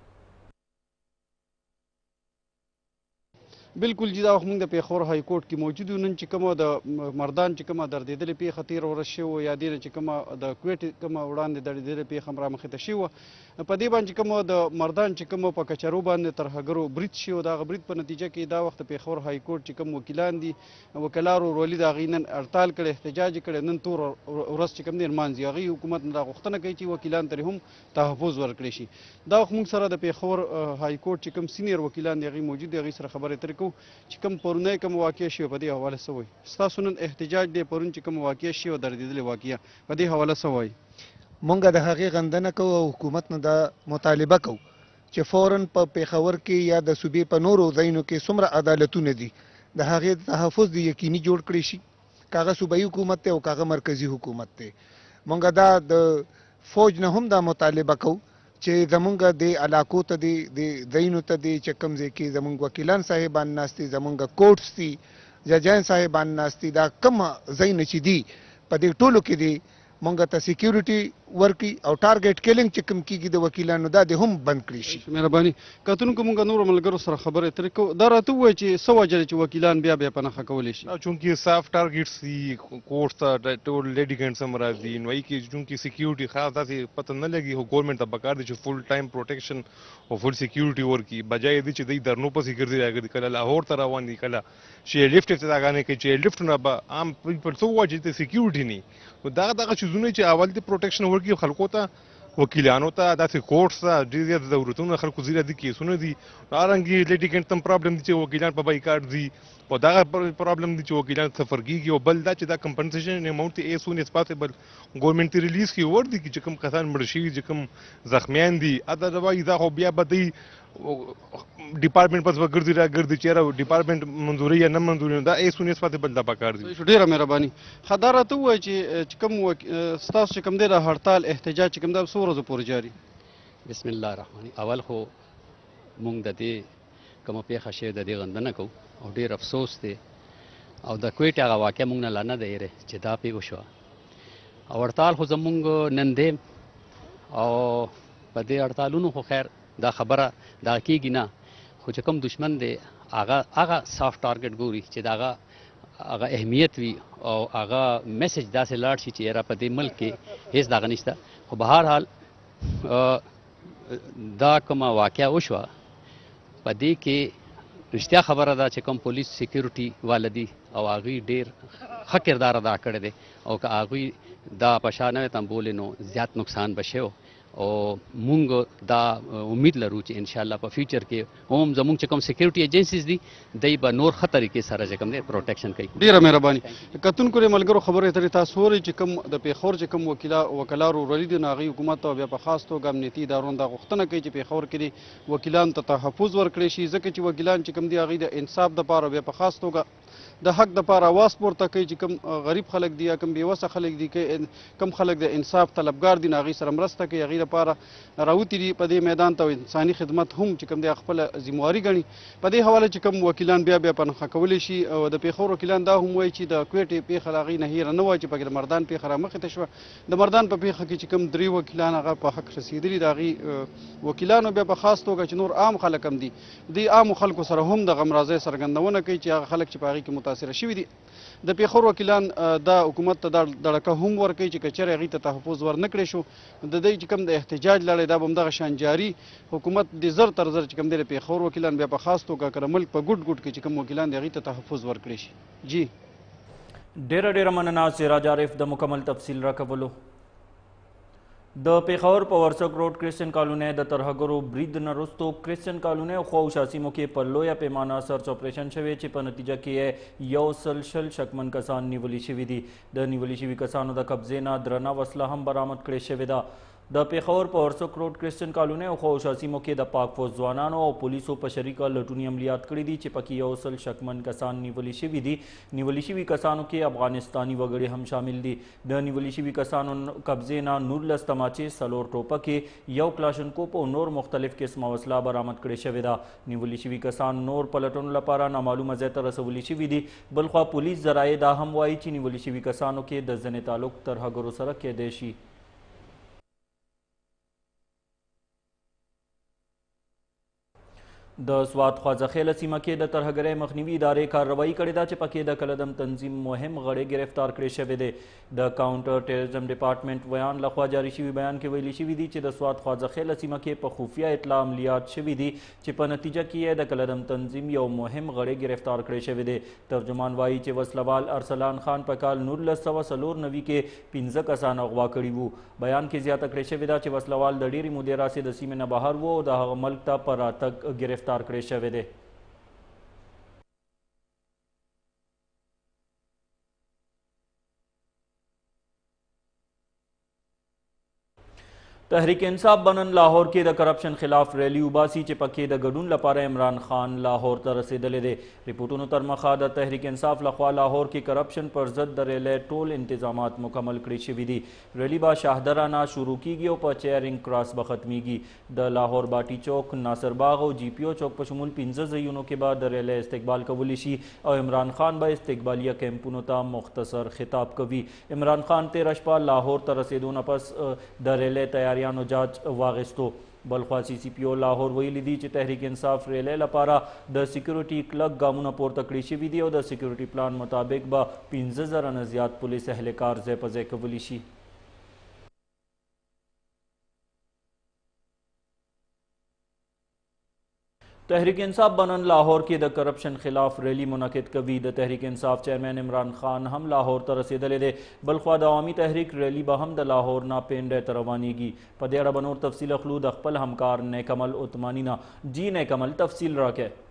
Speaker 6: بالکل جی دا وخت موږ د پیښور های کورټ کې موجود یو. نن چې کومه د مردان چې کومه دردېدلې پیښه تېره ورځ شوې وه یا دې نه چې کومه د کویټ کومه وړاندې دردېدلې پیښه هم رامخې ته شوې وه. په دې باندې چې کومه د مردان چې کومه په کچرو باندې ترهګرو برید شوی و د هغه برید په نتیجه کې دا وخت د پیښور های کورټ چې کوم وکیلان دي وکلا ورورولي د هغوی نن هړتال کړی احتجاج یې کړی. نن تور ورځ چې کوم دی نمانځي هغوی حکومت نه دا غوښتنه کوي چې وکیلان ترې هم تحفظ ورکړی شي. دا وخت موږ سره د پیښور های کورټ چې کوم سینیر وکیلان دي هغوی موجود دي هغوی سره خبرې اترې کوو چې کوم پرونی کوم واقع شوی په دې حواله څه وایي. ستاسو نن احتجاج دی پرون چې کوم واقع شوی دردېدلې واقعه په دې حواله څه وایي؟
Speaker 9: مونږ د هغې غندنه کوو او حکومت نه دا مطالبه کوو چې فوراً په پیښور کې یا د صوبې په نورو ځایونو کې څومره عدالتونه دي د هغې تحفظ د یقیني جوړ کړی شي. که هغه صوبایي حکومت دی او که هغه مرکزي حکومت دی. مونږ دا د فوج نه هم دا مطالبه کوو چې زمونږ د علاقو ته دی د ځایونو ته دی چې کوم ځای کې زمونږ وکیلان صاحبان ناست دي زمونږ کوټس دي ججان صاحبان ناست دي دا کوم ځایونه چې دي په دې ټولو کې دي مونږ ته سیکیورټي ورکړي او ټارګېټ کیلینګ چې کوم کېږي د وکیلانو دا دې هم بند کړي شي.
Speaker 6: مهرباني کتونکو مونږ نورو ملګرو سره خبرې اترې کوو. دا راته ووایي چې څه وجه ده چې وکیلان بیا بیا په نښه کولی شي؟
Speaker 10: چونکې صاف ټارګېټس دي کورټس ته ټول لیډیګنټس هم راځي نو هغې کې چونکې سیکیورټي خاص داسې پته نه لګي خو ګورنمنټ ته پکار دی چې فل ټایم پروټیکشن او فل سیکیورټي ورکړي بجای دې چې دوی درنو پسې ګرځي راګرځي کله لاهور ته روان دي کله چې لفټ ته داګانې کوي چې لفټونه به عام پیپل څه ووایي چې سیکیورټي نه نو دغه دغه چیزونه چې اول دې پروټیکشن ورکړي خلکو ته وکیلانو ته داسې کورټس ته ډېر زیات ضرورتونه خلکو زیات دي کیسونه دي دارنګې لیډیګنټ ته هم پرابلم دي چې وکیلان په بایکاټ ځي او دغه پرابلم دي چې وکیلان سفر کېږي او بل دا چې دا کمپنسیشن اماونټ یې ایز سون ایز پاسبل ګورنمنټ ته ریلیز کړي ور دي چې کوم کسان مړه شوي چې کوم زخمیان دي ادروایز دا خو بیا به دوی ډپارټمنټ پس به ګرځي را ګرځي چېرې ډپارټمنټ منظوري یا نه منظوري دا ایز سون ایز پاسبل دا پکار دي.
Speaker 6: ډېره مهرباني. ښه دا راته ووایي چې کوم ستاسو چې کوم دی د هړتال احتجاج چې کوم دا څو ورځو پورې جاري؟
Speaker 11: بسم الله الرحمن اول خو مونږ د دې کومه پیښه شوې د دې غندنه کوو او ډېر افسوس دی او د کویټ هغه واقع مونږ نه لا نه دی هیرې چې دا پې وشوه او هړتال خو زمونږ نن دی او په دې هړتالونو خو خیر دا خبره دا کېږي نه خو چې کوم دشمن دی هغه هغه سافت ټارګټ ګوري چې د هغه هغه اهمیت وي او هغه میسج داسې لاړ شي چې یاره په دې ملک کې هېڅ دغه نشته. خو به هر حال دا کومه واقعه وشوه په دې کې رښتیا خبره ده چې کوم پولیس سیکیورټي والدي او هغوی ډېر ښه کردار ادا کړی دی او که هغوی دا په شا نه وی تنبولې نو زیات نقصان به شوی او مونږ دا امید لرو چې انشاءالله په فیوچر کې هم زمونږ چې کوم سیکیورټي ایجنسیز دي دی به نور ښه طریقې سره چې کوم دی پروټیکشن کوي.
Speaker 12: ډېره مهرباني. کتونکو د ملګرو خبرې اترې تاسو اورئ چې کوم د پېښور چې کوم وکیلا وکلا ورورلي دي نو هغوی حکومت ته بیا په خاص توګه امنیتي ادارو دا غوښتنه کوي چې پېښور کې دي وکیلانو ته تحفظ ورکړی شي ځکه چې وکیلان چې کوم دي هغوی د انصاف دپاره بیا په خاص توګه د حق دپاره اواز پورته کوي چې کوم غریب خلک دي یا کوم بېوسه خلک دي کوم خلک د انصاف طلبګار دي نو هغوی سره مرسته کوي هغوی لپاره راوتي دي په دې میدان ته انساني خدمت هم چې کوم دی خپله ذمواري ګڼي. په دې حواله چې کوم وکیلان بیا بیا په نښه کولی شي او د پېښور وکیلان دا هم وایي چې د کویټې پېښه د هغوی نه هیره نه وه چې پکې د مردان پېښه رامخې ته شوه. د مردان په پېښه کې چې کوم درې وکیلان هغه په حق رسېدلي د هغوی وکیلانو بیا په خاص توګه چې نور عام خلک هم دي دې عامو خلکو سره هم د غمرازۍ څرګندونه کوي چې هغه خلک چې په هغې کې متاثره شوي دي. د پېښور وکیلان دا حکومت ته دا دړکه هم ورکوي چې که چېرې هغوی ته تحفظ ورنه کړی شو د دوی چې کوم د احتجاج لړۍ دا به همدغه شان جاري حکومت د زر تر زر چې کوم دی د پېښور وکیلان بیا په خاص توګه که د ملک په ګوټ ګوټ کې چې کوم وکیلان دي هغوی ته تحفظ ورکړی شي. جی
Speaker 1: ډېره ډېره مننه سراج عارف د مکمل تفصیل راکولو. د پېښور په ورسک روډ کرسچن کالونۍ د ترهګرو برید نه وروستو کرسچن کالونۍ او خواوشا سیمو کې په لویه پیمانه سرچ اپریشن شوی چې په نتیجه کې یې یو سل شل شکمن کسان نیولي شوي دي. د نیولي شوي کسانو د قبضې نه درنه وسله هم برآمد کړې شوې ده. د پېښور په ورسک روډ کرسچن کالونۍ او خواوشا سیمو کې د پاک فوج ځوانانو او پولیسو په شریکه لټوني عملیات کړي دي چې پکې یو سل شکمن کسان نیولي شوي دي. نیولي شوي کسانو کې افغانستاني وګړي هم شامل دي. د نیولي شوي کسانو قبضې نه نولس تماچې څلور ټوپکې یو کلاشنکوپ او نور مختلف قسمه وسله برآمد کړې شوې ده. نیولي شوي کسان نور پلټنو لپاره نامعلومه ځای ته رسولي شوي دي. بلخوا پولیس ذرایع دا هم وایي چې نیولي شوي کسانو کې د ځینې تعلق ترهګرو سره کیدی شي. د سوات خواځخیله سیمه کې د ترهګرۍ مخنیوي ادارې کارروایي کړې ده چې پکې د کلدم تنظیم مهم غړی گرفتار کړی شوی دی. د کاونټر ټیرریزم ډپارټمنټ ویان لخوا جاری شوي بیان کې ویلي شوي دي چې د سوات خواځخیله سیمه کې په خفیه اطلاع عملیات شوي دي چې په نتیجه کې یې د کلدم تنظیم یو مهم غړی گرفتار کړی شوی دی. ترجمان وایي چې وسلوال ارسلان خان په کال نولس سوه څلور نوي کې پنځه کسان اغوا کړي وو. بیان کې زیاته کړې شوې ده چې وسلوال د ډېرې مودې راهیسې د سیمې نه بهر و او د هغه ملک ته په راتګ گرفتار کړی شوی دی. تحریک انصاف بنن لاہور کې د کرپشن خلاف ریلی وباسي چې پکې د ګډون لپاره عمران خان لاہور ته رسیدلی دی. ریپورټونو تر مخه د تحریک انصاف لخوا لاہور کې کرپشن پر ضد د ریلی ټول انتظامات مکمل کړي شوي دي. ریلی به شاهدره نه شروع کیږي او په چیرنګ کراس به ختمیږي. د لاہور باټي چوک، ناصر باغ او جی پی او چوک په شمول پنځه ځایونو کې به د ریلی استقبال کولی شي او عمران خان به استقبالیه کیمپونو ته مختصر خطاب کوي. عمران خان تیره شپه لاہور ته رسیدو نه پس د ریلی تیاری نو جاج واغستو. بلخوا سی سی پی او لاہور ویلی دی چې تحریک انصاف ریلی لپاره د سیکیورټي کلک ګامونه پورته کړي شوي دي او د سیکیورټي پلان مطابق به پنځه زره نه زیات پولیس اهلکار ځای په ځای کولی شي. تحریک انصاف بنن لاہور کې د کرپشن خلاف ریلی منعقد کوي. د تحریک انصاف چیئرمین عمران خان هم لاہور ته رسیدلی دی. بلخوا د عوامي تحریک ریلی به هم د لاہور نه پینډۍ ته روانیږي. په دې اړه به نور تفصیل اخلو د خپل همکار نیکمل عثماني نه. جی نیکمل، تفصیل راکړئ.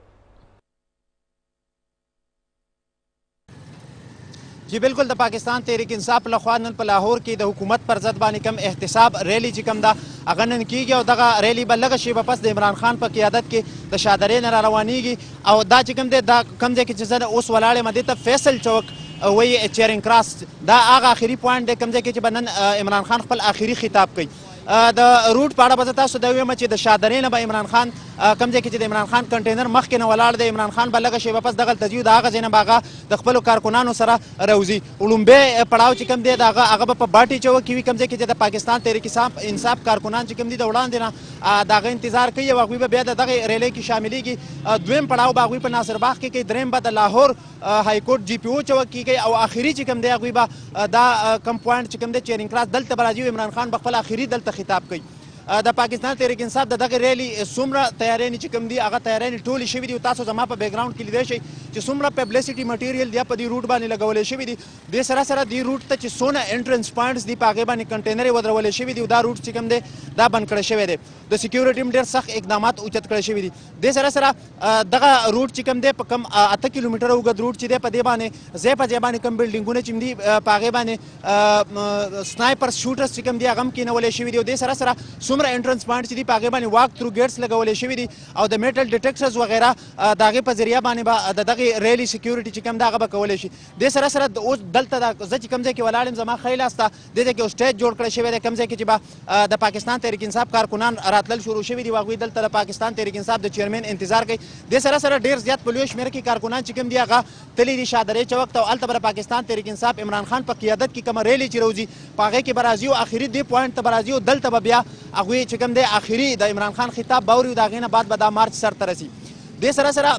Speaker 13: جی بالکل، د پاکستان تحریک انصاف لخوا نن په لاهور کې د حکومت پر ضد باندې کم احتساب ریلی چې کم ده هغه نن کیږي او دغه ریلی به لږه شیبه پس د عمران خان په قیادت کې د شادرې نه را روانیږي او دا چې کم دی دا کم دی چې زه اوس ولاړ یم دې ته فیصل چوک وایي چیرنګ کراس دا هغه آخري پوینټ دی کم ځای کې چې به نن عمران خان خپل آخري خطاب کوي. د روټ په اړه به زه تاسو ته ووایم چې د شادرې نه به عمران خان کوم ځای کې چې د عمران خان کنټینر مخکې نه ولاړ دی. عمران خان به لږه شیبه پس دغلته ځي، د هغه ځای نه به هغه د خپلو کارکنانو سره راوځي. لومبی پړاو چې کوم دی د هغه هغه به په باټي چوک کې وي، کوم ځای کې چې د پاکستان تحریک انصاف کارکنان چې کوم دي د وړاندې نه د هغه انتظار کوي او هغوی به بیا د دغې ریلۍ کې شاملېږي. دویم پړاو به هغوی په ناصر باغ کې کوي، دریم به د لاهور هایکورټ جی پی او چوک کې کوي او آخري چې کوم دی هغوی به دا کم پوینټ چې کوم دی چیرینګ کراس دلته به راځي. عمران خان به خپل آخري دلته خطاب کوي. د پاکستان تحریک انصاف د دغه ریلي څومره تیارانې چې کوم دي هغه تیارانې ټولې شوي دي. تاسو زما په بیک ګراوند کې لیدی شئ چې څومره پبلیسټي مټیریل دی په دې روټ باندې لګولی شوي دي. دې سره سره دې روټ ته چې څونه انټرنس پوینټس دي په هغې باندې کنټینر یې ودرولې شوي دي او دا روټ چې کوم دی دا بند کړی شوی دی. د سکیورټي هم ډېر سخت اقدامات اوچت کړی شوي دي. دې سره سره دغه روټ چې کوم دی په کم اته کیلومیټره اوږد روټ چې دی په دې باندې ځای په ځای باندې کوم بلډینګونه چې دي په هغې باندې سنایپر شوټرز چې کوم دي هغه هم کېنولی شوي دي او دې سره سره څومره انټرنس پوینټ چې دي په هغې باندې واک تھرو ګیټس لګولی شوي دي او د میټل ډیټیکټرز وغیره د هغې په ذریعه باندې به د دغې ریلي سکیورټي چې کوم ده هغه به کولی شي. دې سره سره اوس دلته زه چې کوم ځای کې ولاړ یم زما ښی لاس ته دې ځای کې یو سټیج جوړ کړی شوی دی، کوم ځای کې چې به د پاکستان تحریک انصاف کارکنان راتلل شروع شوي دي او هغوی دلته د پاکستان تحریک انصاف د چیرمین انتظار کوي. دې سره سره ډېر زیات په لویه شمېر کې کارکنان چې کوم دي هغه تللي دي شادرې چوک ته او هلته به د پاکستان تحریک انصاف عمران خان په قیادت کې کومه ریلي چې راوځي په هغې کې به راځي او آخري دې پوینټ ته به راځي او دلته به بیا هغوی چې کوم دی آخري د عمران خان خطاب به اوري او د هغې نه بعد به دا مارچ سر ته رسي. دې سره سره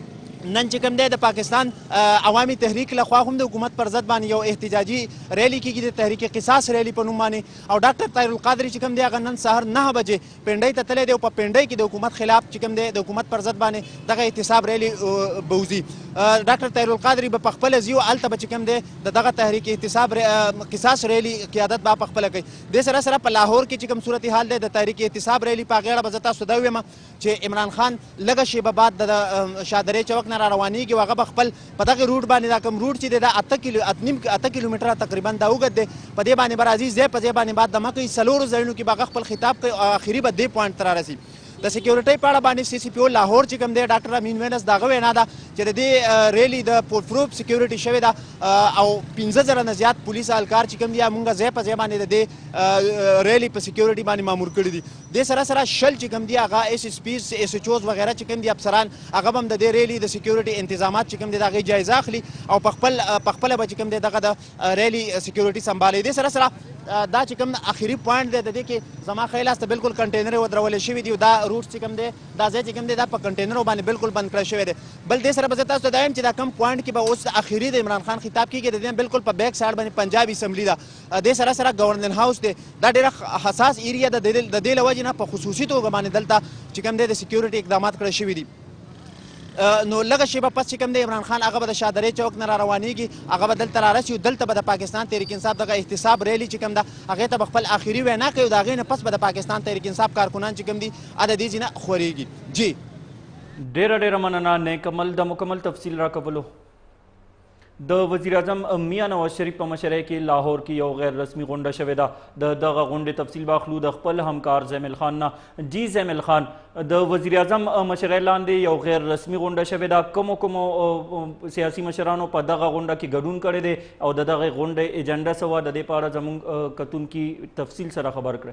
Speaker 13: نن چې کوم دی د پاکستان عوامي تحریک لخوا هم د حکومت پر ضد باندې یو احتجاجي ریلي کېږي د تحریک قصاص ریلي په نوم باندې او ډاکټر طاهر القادري چې کوم دی هغه نن سهار نهه بجې پنډۍ ته تللی دی او په پنډۍ کې د حکومت خلاف چې کوم دی د حکومت پر ضد باندې دغه احتساب ریلي به وځي. ډاکټر طاهر القادري به په خپله ځي او هلته به چې کوم دی د دغه تحریک احتساب قصاص ریلي قیادت به په خپله کوي. دې سره سره په لاهور کې چې کوم صورتحال دی د تحریک احتساب ریلي په هغې اړه به زه تاسو ته ووایم چې عمران خان لږه شیبه بعد د شادرې چوک نه را روانېږي او هغه به خپل په دغه روټ باندې دا کوم روټ چې دی دا اته کیلو نیم اته کیلومیټره تقریبا دا اوږد دی په دې باندې به راځي ځای په ځای باندې بعد دمه کوي څلورو ځایونو کې به هغه خپل خطاب کوي او آخري به دې پوینټ ته رارسي. د سکیورټۍ په اړه باندې سی سی پی او لاهور چې کوم دی ډاکټر امین وینس د هغه وینا ده چې د دې ریلي د پروف سکیورټي شوې ده او پنځه زره نه زیات پولیس اهلکار چې کوم دي مونږ ځای په ځای باندې د دې ریلي په سکیورټي باندې مامور کړي دي. دې سره سره شل چې کوم دي هغه ایس ایس پیز ایس ایچ اوز وغیره چې کوم دي افسران هغه هم د دې ریلي د سکیورټي انتظامات چې کوم دي د هغې جایزه اخلي او په خپل په خپله به چې کوم دی دغه د ریلي سکیورټي سنبالوي. دې سره سره دا چې کوم آخري پوینټ دی د دې کې زما ښی لاس ته بالکل کنټینر ودرولې شوي دي او دا روټ چې کوم دی دا ځای چې کوم دی دا په کنټینرو باندې بالکل بند کړی شوی دی. بل دې سره به زه تاسو ته دا یم چې دا کوم پوینټ کې به اوس آخري د عمران خان خطاب کېږي د دې بالکل په بیک سایډ باندې پنجاب اسمبلي ده. دې سره سره ګورنر هاوس دی دا ډېره حساس ایریا ده د دې له وجې نه په خصوصي توګه باندې دلته چې کوم دی د سکیورټي اقدامات کړی شوي دي. نو لږه شیبه پس چې کوم دی عمران خان هغه به د شادرې چوک نه را روانېږي هغه به دلته رارسي او دلته به د پاکستان تحریک انصاف دغه احتساب ریلي چې کوم ده هغې ته به خپل آخري وینا کوي او د هغې نه پس به د پاکستان تحریک انصاف کارکنان چې کوم دي ا د دې ځای نه خورېږي. جی
Speaker 1: ډېره ډېره مننه نیکمل د مکمل تفصیل راکولو. د وزیر اعظم میاں نواز شریف په مشرۍ کې لاهور کې یو غیر رسمي غونډه شوې ده. د دغه غونډې تفصیل باخلو د خپل همکار زیمل خان نه. جی زیمل خان، د وزیر اعظم مشرۍ لاندې یو غیر رسمي غونډه شوې ده، کومو کومو سیاسي مشرانو په دغه غونډه کې ګډون کړی دی او د دغې غونډې ایجنډا څه وه د دې په اړه زموږ کتونکي تفصیل سره خبر کړی.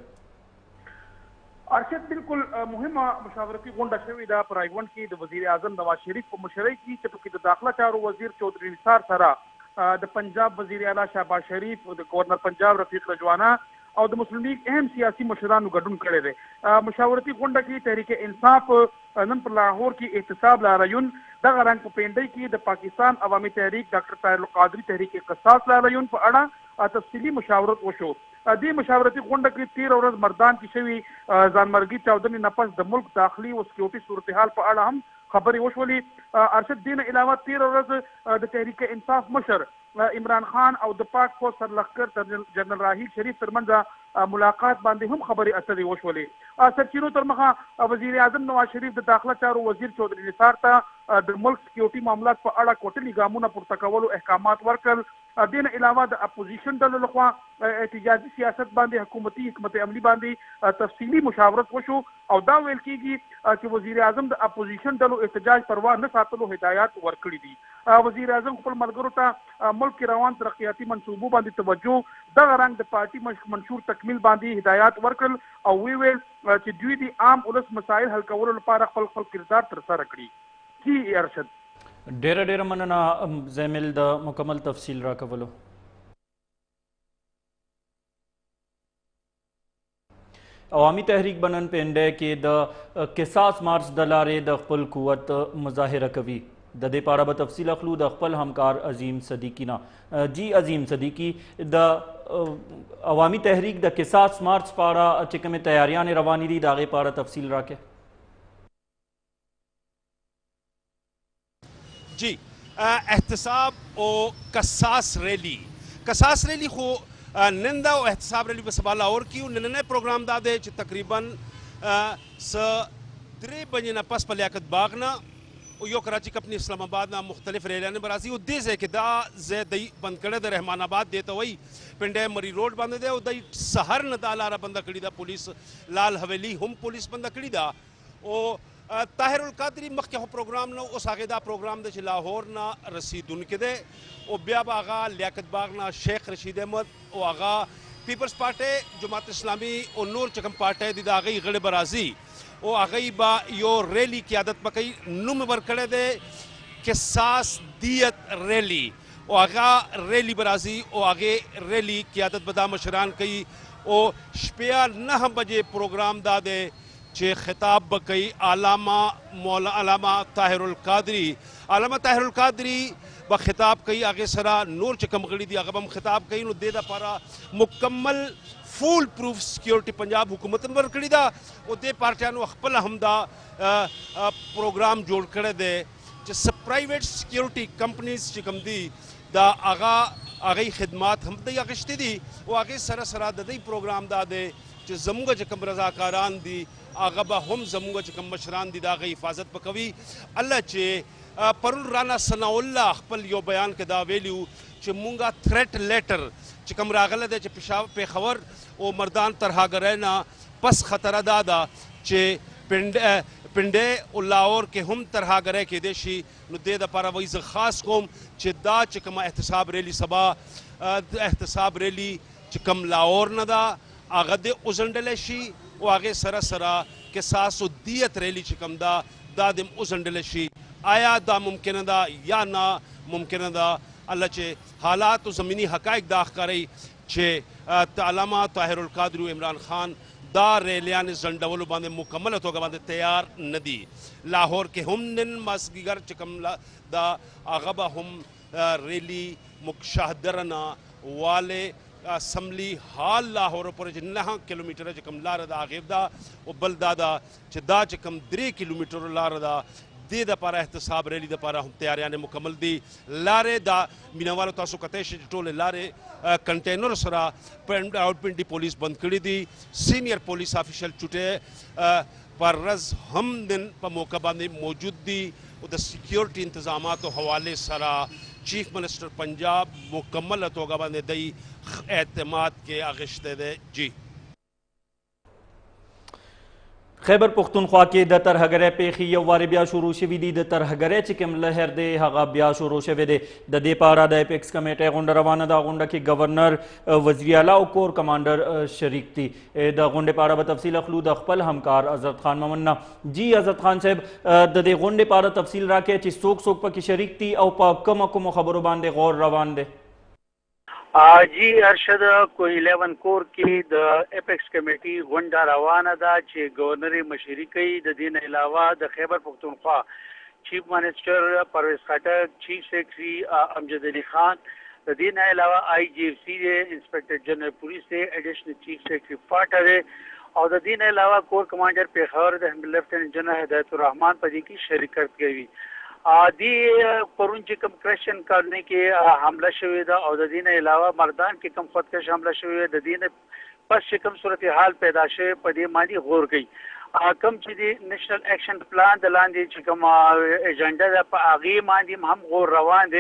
Speaker 14: ارشد بالکل مهمه مشاورتي غونډه شوې ده په رایګونډ کې د وزیر اعظم نواز شریف په مشرۍ کې چې پکې د داخله چارو وزیر چودھری نثار سره د پنجاب وزیر اعلی شهباز شریف د گورنر پنجاب رفیق رجوانا او د مسلم لیگ اهم سیاسي مشرانو ګډون کړی دی. مشاورتي غونډه کې تحریک انصاف نن په لاهور کې احتساب لاریون دغه رنګ په پنډۍ کې د پاکستان عوامي تحریک ډاکټر طاهر القادري تحریک قصاص لاریون په اړه تفصیلي مشاورت وشو. دې مشاورتي غونډه کې تېره ورځ مردان کې شوي ځانمرګي چاودنې نه پس د ملک داخلي او سکیورټي صورتحال په اړه هم خبرې وشولې. ارشد دې نه علاوه تېره ورځ د تحریک انصاف مشر عمران خان او د پاک فوج سرلښکر جنرال راحیل شریف ترمنځ ملاقات باندې هم خبرې اترې وشولې. سرچینو تر مخه وزیر اعظم نواز شریف د داخله چارو وزیر چودھری نثار ته د ملک سکیورټي معاملات په اړه کوټلي ګامونه پورته کولو احکامات ورکړل. دین علاوه د اپوزیشن ډلو لخوا احتجاجي سیاست باندې حکومتي حکمت عملی باندې تفصیلی مشاورت وشو او دا ویل کیږي چې وزیر اعظم د اپوزیشن ډلو احتجاج پروا نه ساتلو هدایات ورکړي دي. وزیر اعظم خپل ملګرو ته ملک کې روان ترقیاتي منصوبو باندې توجه دغه رنګ د پارټي منشور تکمیل باندې هدایات ورکړل او وی ویل چې دوی د عام ولس مسایل حل کولو لپاره خپل خپل کردار ترسره کړي. جی ارشد
Speaker 1: ډیره ډیره مننه زمیل د مکمل تفصیل راکولو. عوامی تحریک بنن پینډه کې د قصاص مارچ د لارې د خپل قوت مظاهره کوي. د دې په اړه به تفصیل اخلو د خپل همکار عظیم صدیقی نه. جی عظیم صدیقی، د عوامی تحریک د قصاص مارچ په اړه چې کومې تیاریانې روانې دي د هغې په اړه تفصیل راکړئ.
Speaker 15: جی احتساب او قصاص ریلی قصاص ریلی خو نندا او احتساب ریلی په سبا لاهور کې نننه پروګرام دا دی چې تقریبا س درې بجې نه پس په لیاقت باغ نه او یو کراچی کپ نه اسلام آباد نه مختلف ریلیانې به راځي او دې ځای کې دا ځای دی بند کړی د رحمان آباد دی ته وایي پنډه مری روډ باندې دی او دی سهر نه دا لاره بنده کړې ده. پولیس لال حویلی هم پولیس بنده کړې ده او طاهر القادری مخکې خو پروګرام نه اوس هغې دا پروګرام دی چې لاهور نه رسیدونکی دی او بیا به هغه لیاقت باغ نه شیخ رشید احمد او هغه پیپلز پارټۍ جماعت اسلامي او نور چې کوم پارټۍ دي د هغې غړي به راځي او هغوی به یو ریلی قیادت به کوي. نوم یې ورکړی دی قصاص دیت ریلی او هغه ریلی به راځي او هغې ریلی قیادت به دا مشران کوي او شپې نهه بجې پروګرام دا دی چې خطاب بکئی علامہ مولا علامہ طاهر القادری علامہ طاهر القادری با خطاب کئی آگے سرا نور چکم غړي دي هغه هم خطاب کئی نو دې دپاره مکمل فول پروف سکیورټي پنجاب حکومت ورکړي ده او دې پارټیانو خپل هم دا پروګرام جوړ کړی دی چې سب پرایویټ سکیورټي کمپنیز چې کوم دي دا هغه هغې خدمات هم دی اخیستې دي او هغې سره سره د دې پروګرام دا دی چې زموږ چې کوم رضاکاران دي هغه به هم زموږ چې کوم مشران دي د هغې حفاظت به کوي. الله چې پرون رانا ثناء الله خپل یو بیان کې دا ویلي وو چې مونږه تھریټ لیټر چې کوم راغلی دی چې پېښور او مردان ترهاګرۍ نه پس خطره دا ده چې پنډۍ او لاهور کې هم ترهاګرۍ کېدی شي نو دې دپاره وایي زه خاص کوم چې دا چې کومه احتساب ریلی سبا احتساب ریلی چې کوم لاهور نه ده هغه دې وځنډلی شي او هغې سره سره قصاص او دیت ریلی چې کوم ده دا دې وځنډلی شي. آیا دا ممکنه ده یا نه ممکنه ده؟ الله چې حالات او زمینی حقایق دا ښکاروي چې علامه طاهر القادری او عمران خان دا ریلیانې ځنډولو باندې مکمله توګه باندې تیار نه دي. لاهور کې هم نن مازدیګر چې کوم دا هغه به هم ریلی مشاهدرنه والې اسمبلی حال لاهور پورې چې نهه کیلومیټره چې کوم لاره ده هغې ده او بل دا ده چې دا چې کوم درې کیلومیټرو لاره ده دې دپاره احتساب ریلی دپاره هم تیاریانې مکمل دي. لارې دا مینوالو تاسو کتی شئ چې ټولې لارې کنټینرو سره راولپنډي پولیس بند کړي دي. سینیر پولیس آفیشل چوټې پر ورځ هم نن په موقع باندې موجود دي او د سکیورټي انتظاماتو حوالې سره چیف منسٹر پنجاب مکمل توګه باندې دی اعتماد کې اغشته دی. جی
Speaker 1: خیبر پختونخوا کې د ترهګرۍ پیښې یو وارې بیا شروع شوي دي. د ترهګرۍ چې کوم لهر دی هغه بیا شروع شوی دی. د دې په اړه د اپیکس کمیټۍ غونډه روانه ده. غونډه کې گورنر وزیر اعلی او کور کمانډر شریک دي. د غونډې په اړه به تفصیل اخلو د خپل همکار عزت خان ممن نه. جی عزت خان صاحب، د دې غونډې په اړه تفصیل راکړئ چې څوک څوک پکې شریک دي او په کومو کومو خبرو باندې غور روان دی.
Speaker 16: جی ارشد کو الیون کور کې د اپیکس کمیټي غونډه روانه ده چې گورنر مشري کوي. د دې نه علاوه د خیبر پختونخوا چیف منسٹر پرویز خټک، چیف سیکرٹری امجد علی خان، د دې نه علاوه آئی جی ایف سی دی، انسپیکٹر جنرل پولیس دی، ایڈیشنل چیف سیکرٹری فاټا دی او د دې نه علاوه کور کمانډر پېښور د لیفټیننټ جنرل هدایت الرحمان په دې کې شرکت کوي. دی پرون چې کوم کرسچن کالني کې حمله شوې ده او د دې نه علاوه مردان کې کوم خودکش حمله شوې ده، د دې نه پس چې کوم صورتحال پیدا شوی په دې باندې غور کوي. کوم چې د نیشنل ایکشن پلان د لاندې چې کوم ایجنډا ده په هغې باندې هم غور روان دی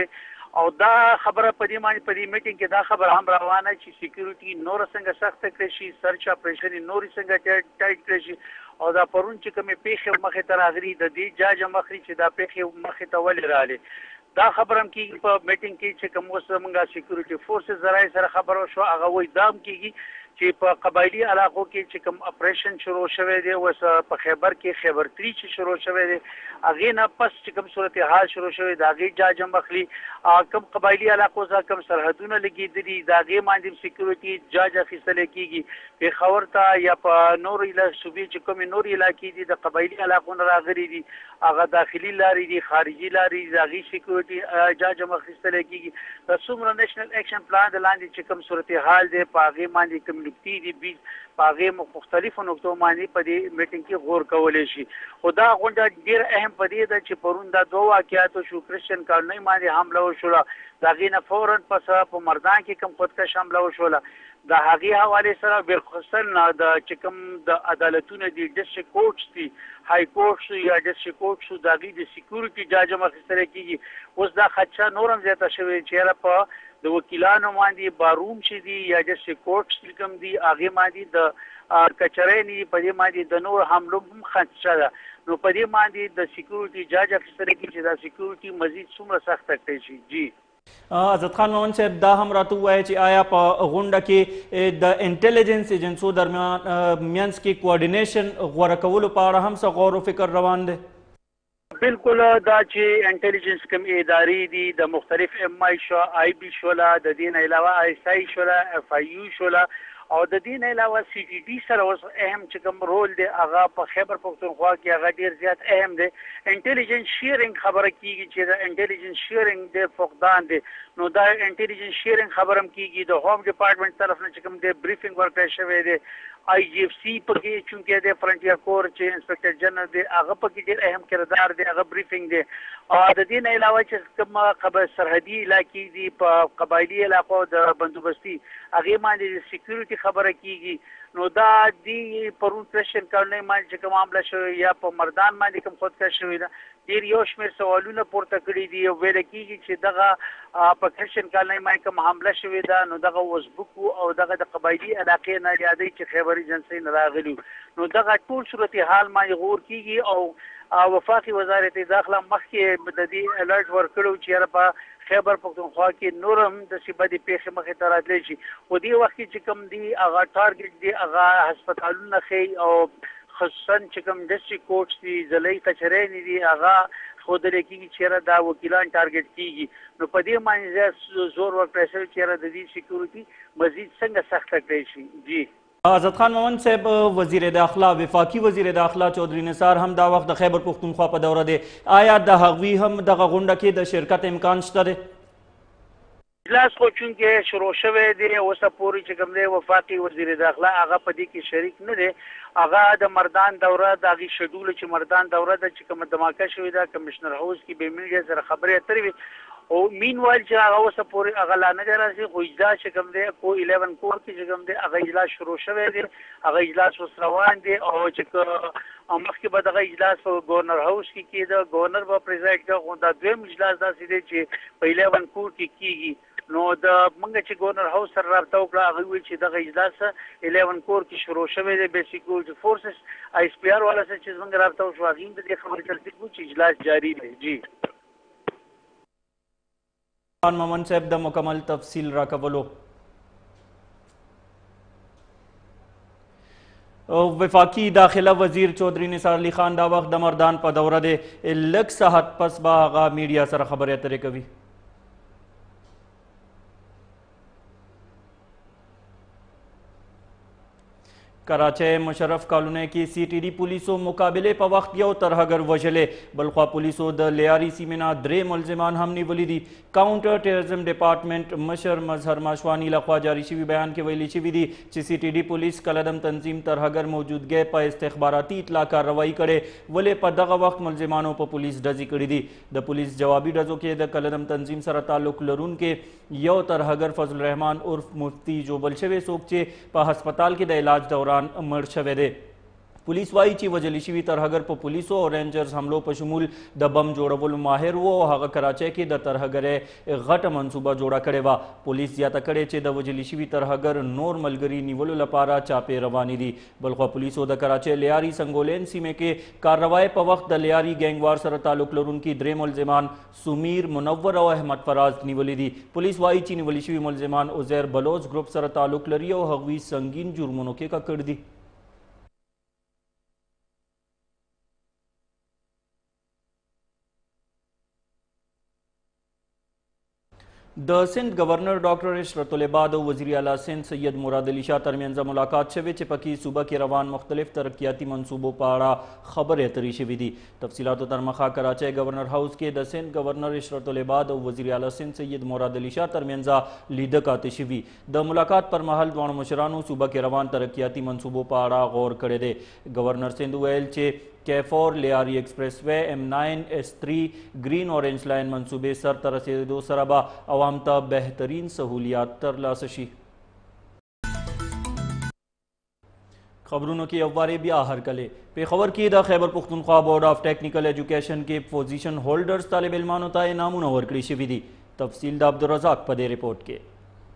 Speaker 16: او دا خبره په دې باندې په دې میټینګ کې دا خبره هم روانه چې سکیورټي نور څنګه سخت کړی شي، سرچ اپریشن نور څنګه ټایټ کړی شي. او دا پرون چې کومې پیښې مخې ته راغلي د دې جاج مخې چې دا پیښې مخې ته ولې راغلې دا خبره هم کېږي په میټینګ کې چې کوم اوس موږ سکیورټي فورسز ذرایع سره خبره وشوه هغه وایي دا هم کېږي چې په قبایلي علاقو کې چې کوم اپریشن شروع شوی دی اوس په خیبر کې خیبر تری چې شروع شوی دی هغې نه پس چې کوم صورتحال شروع شوی د هغې جاج هم اخلي. کوم قبایلي علاقو څخه کوم سرحدونه لګېدلي د هغې باندې هم سکیورټي جاج اخیستلی کېږي. پېښور ته یا په نورو صوبې چې کومې نورې علاقې دي د قبایلي علاقو نه راغلي دي هغه داخلي لارې دي خارجي لارې دي د هغې سکیورټي جاج هم اخیستلی کېږي. د څومره نیشنل ایکشن پلان د لاندې چې کوم صورتحال دی په هغې باندې کوم نکتې دي بیز په هغې مختلفو نقطو باندې په دې میټینګ کې غور کولی شي. خو دا غونډه ډېره اهم په دې ده چې پرون دا دوه واقعات وشو کرسچن کالونۍ باندې حمله وشوله د هغې نه فوراً پس په مردان کې کوم خودکش حمله وشوله د هغې حوالې سره بالخصوصا د چې کوم د عدالتونه دي ډسټرکټ کورټس دي های کورټ شو یا ډسټرکټ کورټ شو د هغې د سکیورټي جاج هم اخیستلی کېږي. اوس دا خدشه نور هم زیاته شوې چې یاره په د وکیلانو باندې باروم چې دي یا ډسټرکټ کورټس کوم دي هغې باندې د کچرۍ نه دي په دې باندې د نور حملو هم خدشه ده. نو په دې باندې د سکیورټي جاج اخیستلی کېږي چې دا سکیورټي مزید څومره سخته کړی شي. جی
Speaker 1: عزت خان مومن صاحب دا هم راته ووایه چې آیا په غونډه کې د انټیلیجنس ایجنسو درمیان منځ کې کوارډینیشن غوره کولو په اړه هم څه غور و فکر روان دی؟
Speaker 16: بالکل دا چې انټیلیجنس کوم ادارې دي د مختلف ایم آی شو آی بي شوله د دې نه علاوه آی ایس آی شوله اف آی یو شوله او د دې نه علاوه سی ټي ډي سره اوس اهم چې کوم رول دی هغه په خیبر پښتونخوا کې هغه ډېر زیات اهم دی. انټیلیجنس شیرینګ خبره کېږي چې د انټیلیجنس شیرینګ د فقدان دی نو دا انټیلیجنس شیرینګ خبره هم کېږي. د ہوم ډپارټمنټ طرف نه چې کوم دی بریفینګ ورکړی شوی دی آی جی ایف سی پکې چونکې دی فرنټیر کور چې انسپکټر جنرال دی هغه پکې ډېر اهم کردار دی هغه بریفینګ دی. او د دې نه علاوه چې کوم خبر سرحدي علاقې دي په قبایلي علاقو د بندوبستي هغې باندې د سکیورټي خبره کېږي. نو دا دی پرون کرسچن کالونۍ باندې چې کوم حمله شوې یا په مردان باندې کوم خودکش شوې ده ډېر یو شمېر سوالونه پورته کړي دي او ویله کېږي چې دغه په کرسچن کالونۍ باندې کوم حمله شوې ده نو دغه وزبک او دغه د قبایلي علاقې نه یادوي چې خیبر ایجنسۍ نه راغلي نو دغه ټول صورتحال باندې غور کېږي. او وفاقي وزارت داخله مخکې د دې الرټ ورکړو چې یاره په خیبر پښتونخوا کې نور هم داسې بدې پیښې مخې ته راتلی شي. خو دې وخت کې چې کوم دي هغه ټارګېټ دي هغه هسپتالونه ښیي او خصوصا چې کوم ډسټرکټ کورټس دي ضلعي کچرۍ دي هغه ښودلی کېږي چې یاره دا وکیلان ټارګېټ کېږي. نو په دې باندې زیات زور ورکړی شوی چې یاره د دې سکیورټي مزید څنګه سخته کړی شي. جی
Speaker 1: عزت خان مومن صاحب وزیر داخله وفاقي وزیر داخله چودھری نثار هم دا وخت د خیبر پښتونخوا په دوره دی آیا د هغوی هم دغه غونډه کې د شرکت امکان شته دی؟
Speaker 16: اجلاس خو چونکې شروع شوی دی اوسه پورې چې کوم دی وفاقي وزیر داخله هغه په دې کې شریک نه دی. هغه د مردان دوره د هغې شډول چې مردان دوره ده چې کومه دماکه شوې ده کمشنر هاوس کې به میډیا سره خبرې اترې وي او مین وایل چې هغه اوسه پورې هغه لا نه دی راسي خو اجلاس چې کوم دی کو الیون کور کې چې کوم دی هغه اجلاس شروع شوی دی هغه اجلاس اوس روان دی او چې مخکې به دغه اجلاس په ګورنر هاوس کې کېده ګورنر به پریزایډ کړه خو دا دویم اجلاس داسې دی چې په الیون کور کې کېږي. نو د موږ چې ګورنر هاوس سره رابطه وکړه هغوی ویل چې دغه اجلاس الیون کور کې شروع شوی دی بې سکیورټي فورسز آی اس پي آر والا سره چې زموږ رابطه وشوه هغوی هم د دې خبرې تصدیق وکړو چې اجلاس جاري دی. جی
Speaker 1: مومن صاحب د مکمل تفصیل راکولو. وفاقی داخله وزیر چودھری نثار علی خان دا وخت د مردان په دوره دی لږ ساعت پس به هغه میډیا سره خبرې اترې کوي. کراچۍ مشرف کالونۍ کې سی ټي ډي پولیسو مقابلې په وخت یو ترهګر وژلې بلخوا پولیسو د لیاري سیمې نه درې ملزمان هم نیولي دي. کاونټر ټیرزم ډپارټمنټ مشر مظهر ماشواني لخوا جاري شوي بیان کې ویلي شوي دي چې سی ټي ډي پولیس کلدم تنظیم ترهګر موجودګۍ په استخباراتي اطلاع کارروایي کړې ولې په دغه وخت ملزمانو په پولیس ډزې کړي دي. د پولیس جوابي ډزو کې د کلدم تنظیم سره تعلق لرونکي یو ترهګر فضل الرحمان عرف مفتی جوبل شوی څوک چې په هسپتال کې د علاج دوران مړ شوی دی. پولیس وایي چې وژل شوي ترهګر په پولیسو او رینجرز حملو په شمول د بم جوړولو ماهر و او هغه کراچۍ کې د ترهګرۍ غټه منصوبه جوړه کړې وه. پولیس زیاته کړې چې د وژل شوي ترهګر نور ملګري نیولو لپاره چاپې روانې دي. بلخوا پولیسو د کراچۍ لیاري سنګولین سیمې کې کارروای په وخت د لیاري ګینګوار سره تعلق لرونکي درې ملزمان سمیر، منور او احمد فراز نیولي دي. پولیس وایي چې نیول شوي ملزمان عزیر بلوچ ګروپ سره تعلق لري او هغوی سنګین جرمونو کې ککړ دي. د سند گورنر ډاکټر اشرت العباد او وزیر اعلی سند سید مراد علي شاه ترمنځ ملاقات شوې چې پکې صوبه کې روان مختلف ترقیاتي منصوبو په اړه خبرې اترې شوې دي. تفصیلاتو تر مخه کراچۍ گورنر هاوس کې د سند گورنر اشرت العباد او وزیر اعلی سند سید مراد علي شاه ترمنځ لیده کاتې شوي. د ملاقات پر مهال دواړو مشرانو صوبه کې روان ترقیاتي منصوبو په اړه غور کړی دی. گورنر سند ویل چې کیفور، لیاری ایکسپریس وے، ایم نائن، ایس تھری، گرین اورنج لائن منصوبے سر ته رسیدو سره به عوام ته بهترین سہولیات ترلاسه شي. خبرونو کې یو وارې بیا هرکلې پېښور کې د خیبر پښتونخوا بورډ آف ټیکنیکل ایجوکیشن کې پوزیشن هولډرز طالب علمانو ته انعامونه ورکړي شوي دي. تفصیل د عبدالرزاق په دې رپورټ کې.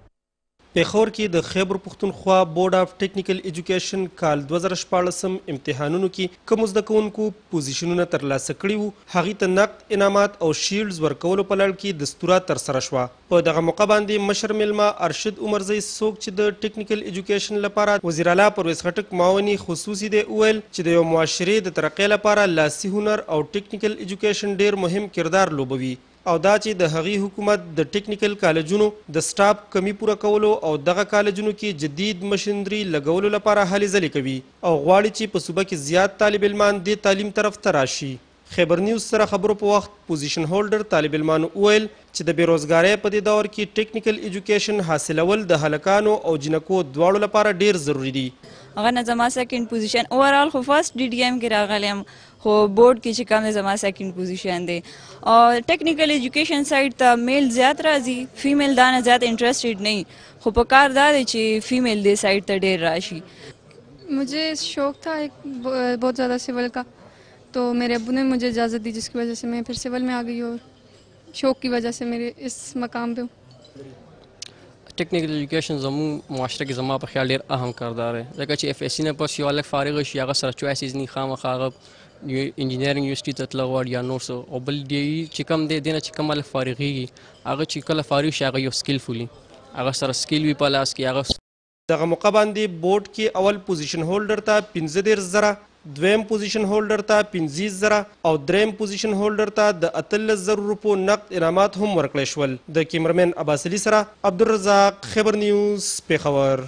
Speaker 17: پېښور کې د خیبر پښتونخوا بورډ آف ټیکنیکل ایجوکیشن کال دوه زره شپاړسم امتحانونو کې کوم زده کوونکو پوزیشنونه ترلاسه کړي وو هغوی ته نقد انعامات او شیلډز ورکولو په لړ کې دستوره ترسره شوه. په دغه موقع باندې مشر میلمه ارشد عمرزی څوک چې د ټیکنیکل ایجوکیشن لپاره وزیر اعلی پرویز خټک معاوني خصوصي دی وویل چې د یو معاشرې د ترقۍ لپاره لاسي هنر او ټیکنیکل ایجوکیشن ډیر مهم کردار لوبوي او دا چې د هغې حکومت د ټیکنیکل کالجونو د سټاف کمی پوره کولو او دغه کالجونو کې جدید مشینري لګولو لپاره هلې ځلې کوي او غواړي چې په صوبه کې زیات طالب علمان دې تعلیم طرف ته راشي. خیبر نیوز سره خبرو په وخت پوزیشن هولډر طالب علمانو وویل چې د بیروزګارۍ په دې دور کې ټیکنیکل ایجوکیشن حاصلول د هلکانو او جنکو دواړو لپاره ډیر ضروری دي.
Speaker 18: هغه نه زما سیکنډ پوزیشن اوورال خو فرست ډي ډي ایم کې راغلی یم خو بورډ کې چې کوم دی زما سیکنډ پوزیشن دی او ټیکنیکل ایجوکیشن سایډ ته میل زیات راځي، فیمیل دا نه زیات انټرسټډ نه خو په کار دا دی چې فیمیل دې سایډ ته ډیر راشي.
Speaker 19: مجھے شوق تھا ایک بہت زیادہ سول کا تو میرے ابو نے مجھے اجازت دی جس کی وجہ سے میں پھر سول میں آ گئی اور شوق کی وجہ سے میرے اس مقام پہ ہوں.
Speaker 20: ټیکنیکل ایجوکیشن زموږ معاشره کې زما په خیال ډېر اهم کردار دی ځکه چې اف ایس سی نه پس یو هلک فارغ شي هغه سره چوایسز نه خامخا هغه انجینرینګ یونیورسټي ته تلل غواړي یا نور څه او بل ډي چې کوم دی دې نه چې کوم هلک فارغېږي هغه چې کله فارغ شي هغه یو سکلفول وي هغه سره سکل وي په لاس کې هغه.
Speaker 17: دغه موقع باندې بورډ کې اول پوزیشن هولډر ته پنځه دېرش زره، دویم پوزیشن هولډر ته پنځه زره او دریم پوزیشن هولډر ته د اتلس زرو روپو نقد انعامات هم ورکړی شول. د کیمرمین عباس علي سره عبدالرزاق، خیبر نیوز، پېښور.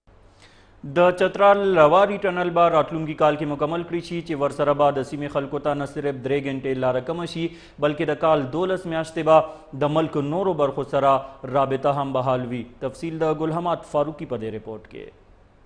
Speaker 1: د چترال لواري ټنل به راتلونکي کال کې مکمل کړي شي چې ورسره به د سیمې خلکو ته نه صرف درې غنټې لاره کمه شي بلکې د کال دولس میاشتې به د ملک نورو برخو سره رابطه هم بحال وي. تفصیل د ګلحماد فاروقي په دې رپورټ کې.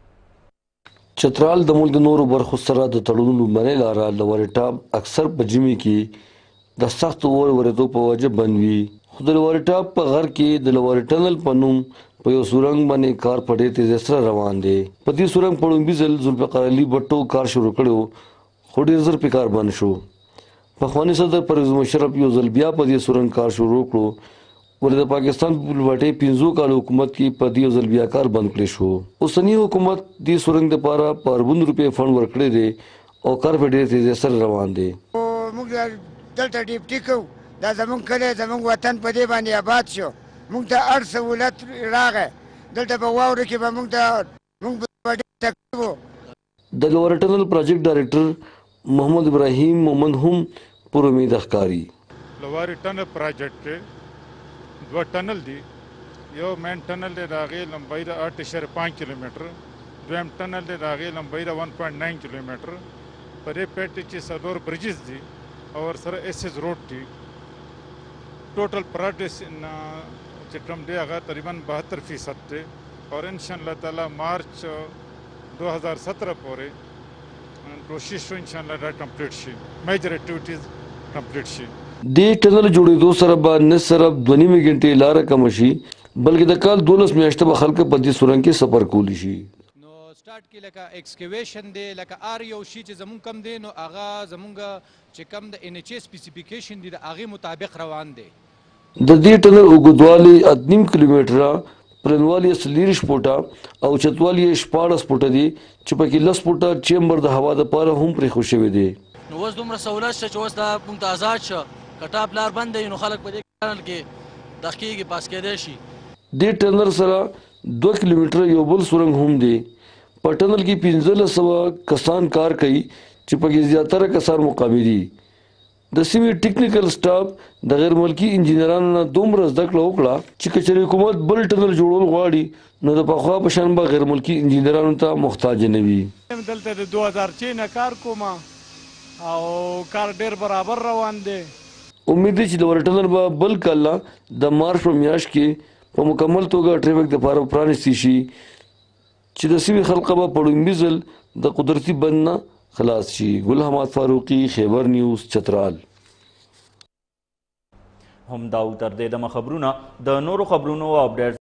Speaker 21: چترال د ملک د نورو برخو سره د تړونونو منې لاره لواري ټاپ اکثر په ژمي کې د سختو اور ورېدو په وجه بند وي خو د لواري ټاپ په غر کې د لواري ټنل په نوم په یو سورنګ باندې کار په ډېر تیزۍ سره روان دی. په دې سورنګ په لومړي ځل ذوالفقار علي بټو کار شروع کړی خو ډېر زر پې کار بند شو. پخواني صدر پرویز مشرف یو ځل بیا په دې سورنګ کار شروع کړو ولې د پاکستان په پلوټۍ پنځو کالو حکومت کې په دې یو ځل بیا کار بند کړی شو. اوسني حکومت دې سورنګ دپاره په اربونو روپۍ فنډ ورکړی دی او کار په ډېر تیزۍ سره روان دی.
Speaker 22: موږ دلته ډیپټي کوو دا زموږ کلی زموږ وطن په دې باندې آباد شو موږ ته هر سهولت راغی دلته په واورو کې به موږ ته موږ به ډېر تکلیف وو.
Speaker 21: د لواري ټنل پروجیکټ ډایرکټر محمد ابراهیم مومند هم پر امید ښکاري.
Speaker 23: لواري ټنل پروجیکټ کې دوه ټنل دي یو مین ټنل دی د هغې لمبۍ ده اټ اشاریه پانچ کیلومیټر دویم ټنل دی د هغې لمبۍ ده ون پوینټ ناین کیلومیټر په دې پیټ کې څلور برجز دي او ورسره ایس ایس روډ دي ټوټل پروډکټ چې کوم دی هغه تقریبا بہتر فیصد دی اور ان شاء اللہ تعالیٰ مارچ دو ہزار سترہ پورې کوشش شو ان شاء اللہ دا کمپلیټ شي میجر ایکټیویټیز کمپلیټ شي.
Speaker 21: دې ټنل جوړېدو سره به نه صرف دوه نیمې غنټې لاره کمه شي بلکې د کال دولس میاشتې به خلک په دې سورنګ کې سفر کولی شي.
Speaker 2: سٹارټ کې لکه ایکسکیویشن دی لکه ار یو شي چې زمونږ کم دی نو هغه زمونږ چې کم د ان ایچ ای سپیسیفیکیشن دی د هغې مطابق روان دی.
Speaker 21: د دې ټنل اوږدوالی اته نیم کیلومتره، پلنوالی یې څلېرویشت فوټه او چتوالی یې شپاړس فوټه دی چې پکې لس فوټه چیمبر د هوا دپاره هم پرېښود شوی دی.
Speaker 3: نو اوس دومره سهولت شته چې اوس دا موږ ته آزاد شه، که ټاپ لار بند دی نو خلک په دې ټنل کې دغ کېږي، پاس کېدی شي.
Speaker 21: دې ټنل سره دوه کیلومتره یو بل سرنګ هم دی. په ټنل کې پنځلس سوه کسان کار کوي چې پکې زیاتره کسان مقامي دي. د سیمې ټیکنیکل سټاف د غیر ملکي انجینرانو نه دومره زده کړه وکړه چې که چېرې حکومت بل ټنل جوړول غواړي نو د پخوا په شان به غیر ملکي انجینرانو ته محتاج نه وي.
Speaker 5: دلته د دوه هزار چې نه کار کوم او کار ډېر برابر روان دی.
Speaker 21: امید دی چې د ور ټنل به بل کال د مارچ په میاشت کې په مکمل توګه ټریفک دپاره پرانیستی شي چې د سیمې خلقه به په لومړي ځل د قدرتي بند نه خلاص شي. ګل حماد فاروقي، خیبر نیوز، چترال.
Speaker 1: هم دا تر دې دمه خبرونه د نورو خبرونو او اپډیټ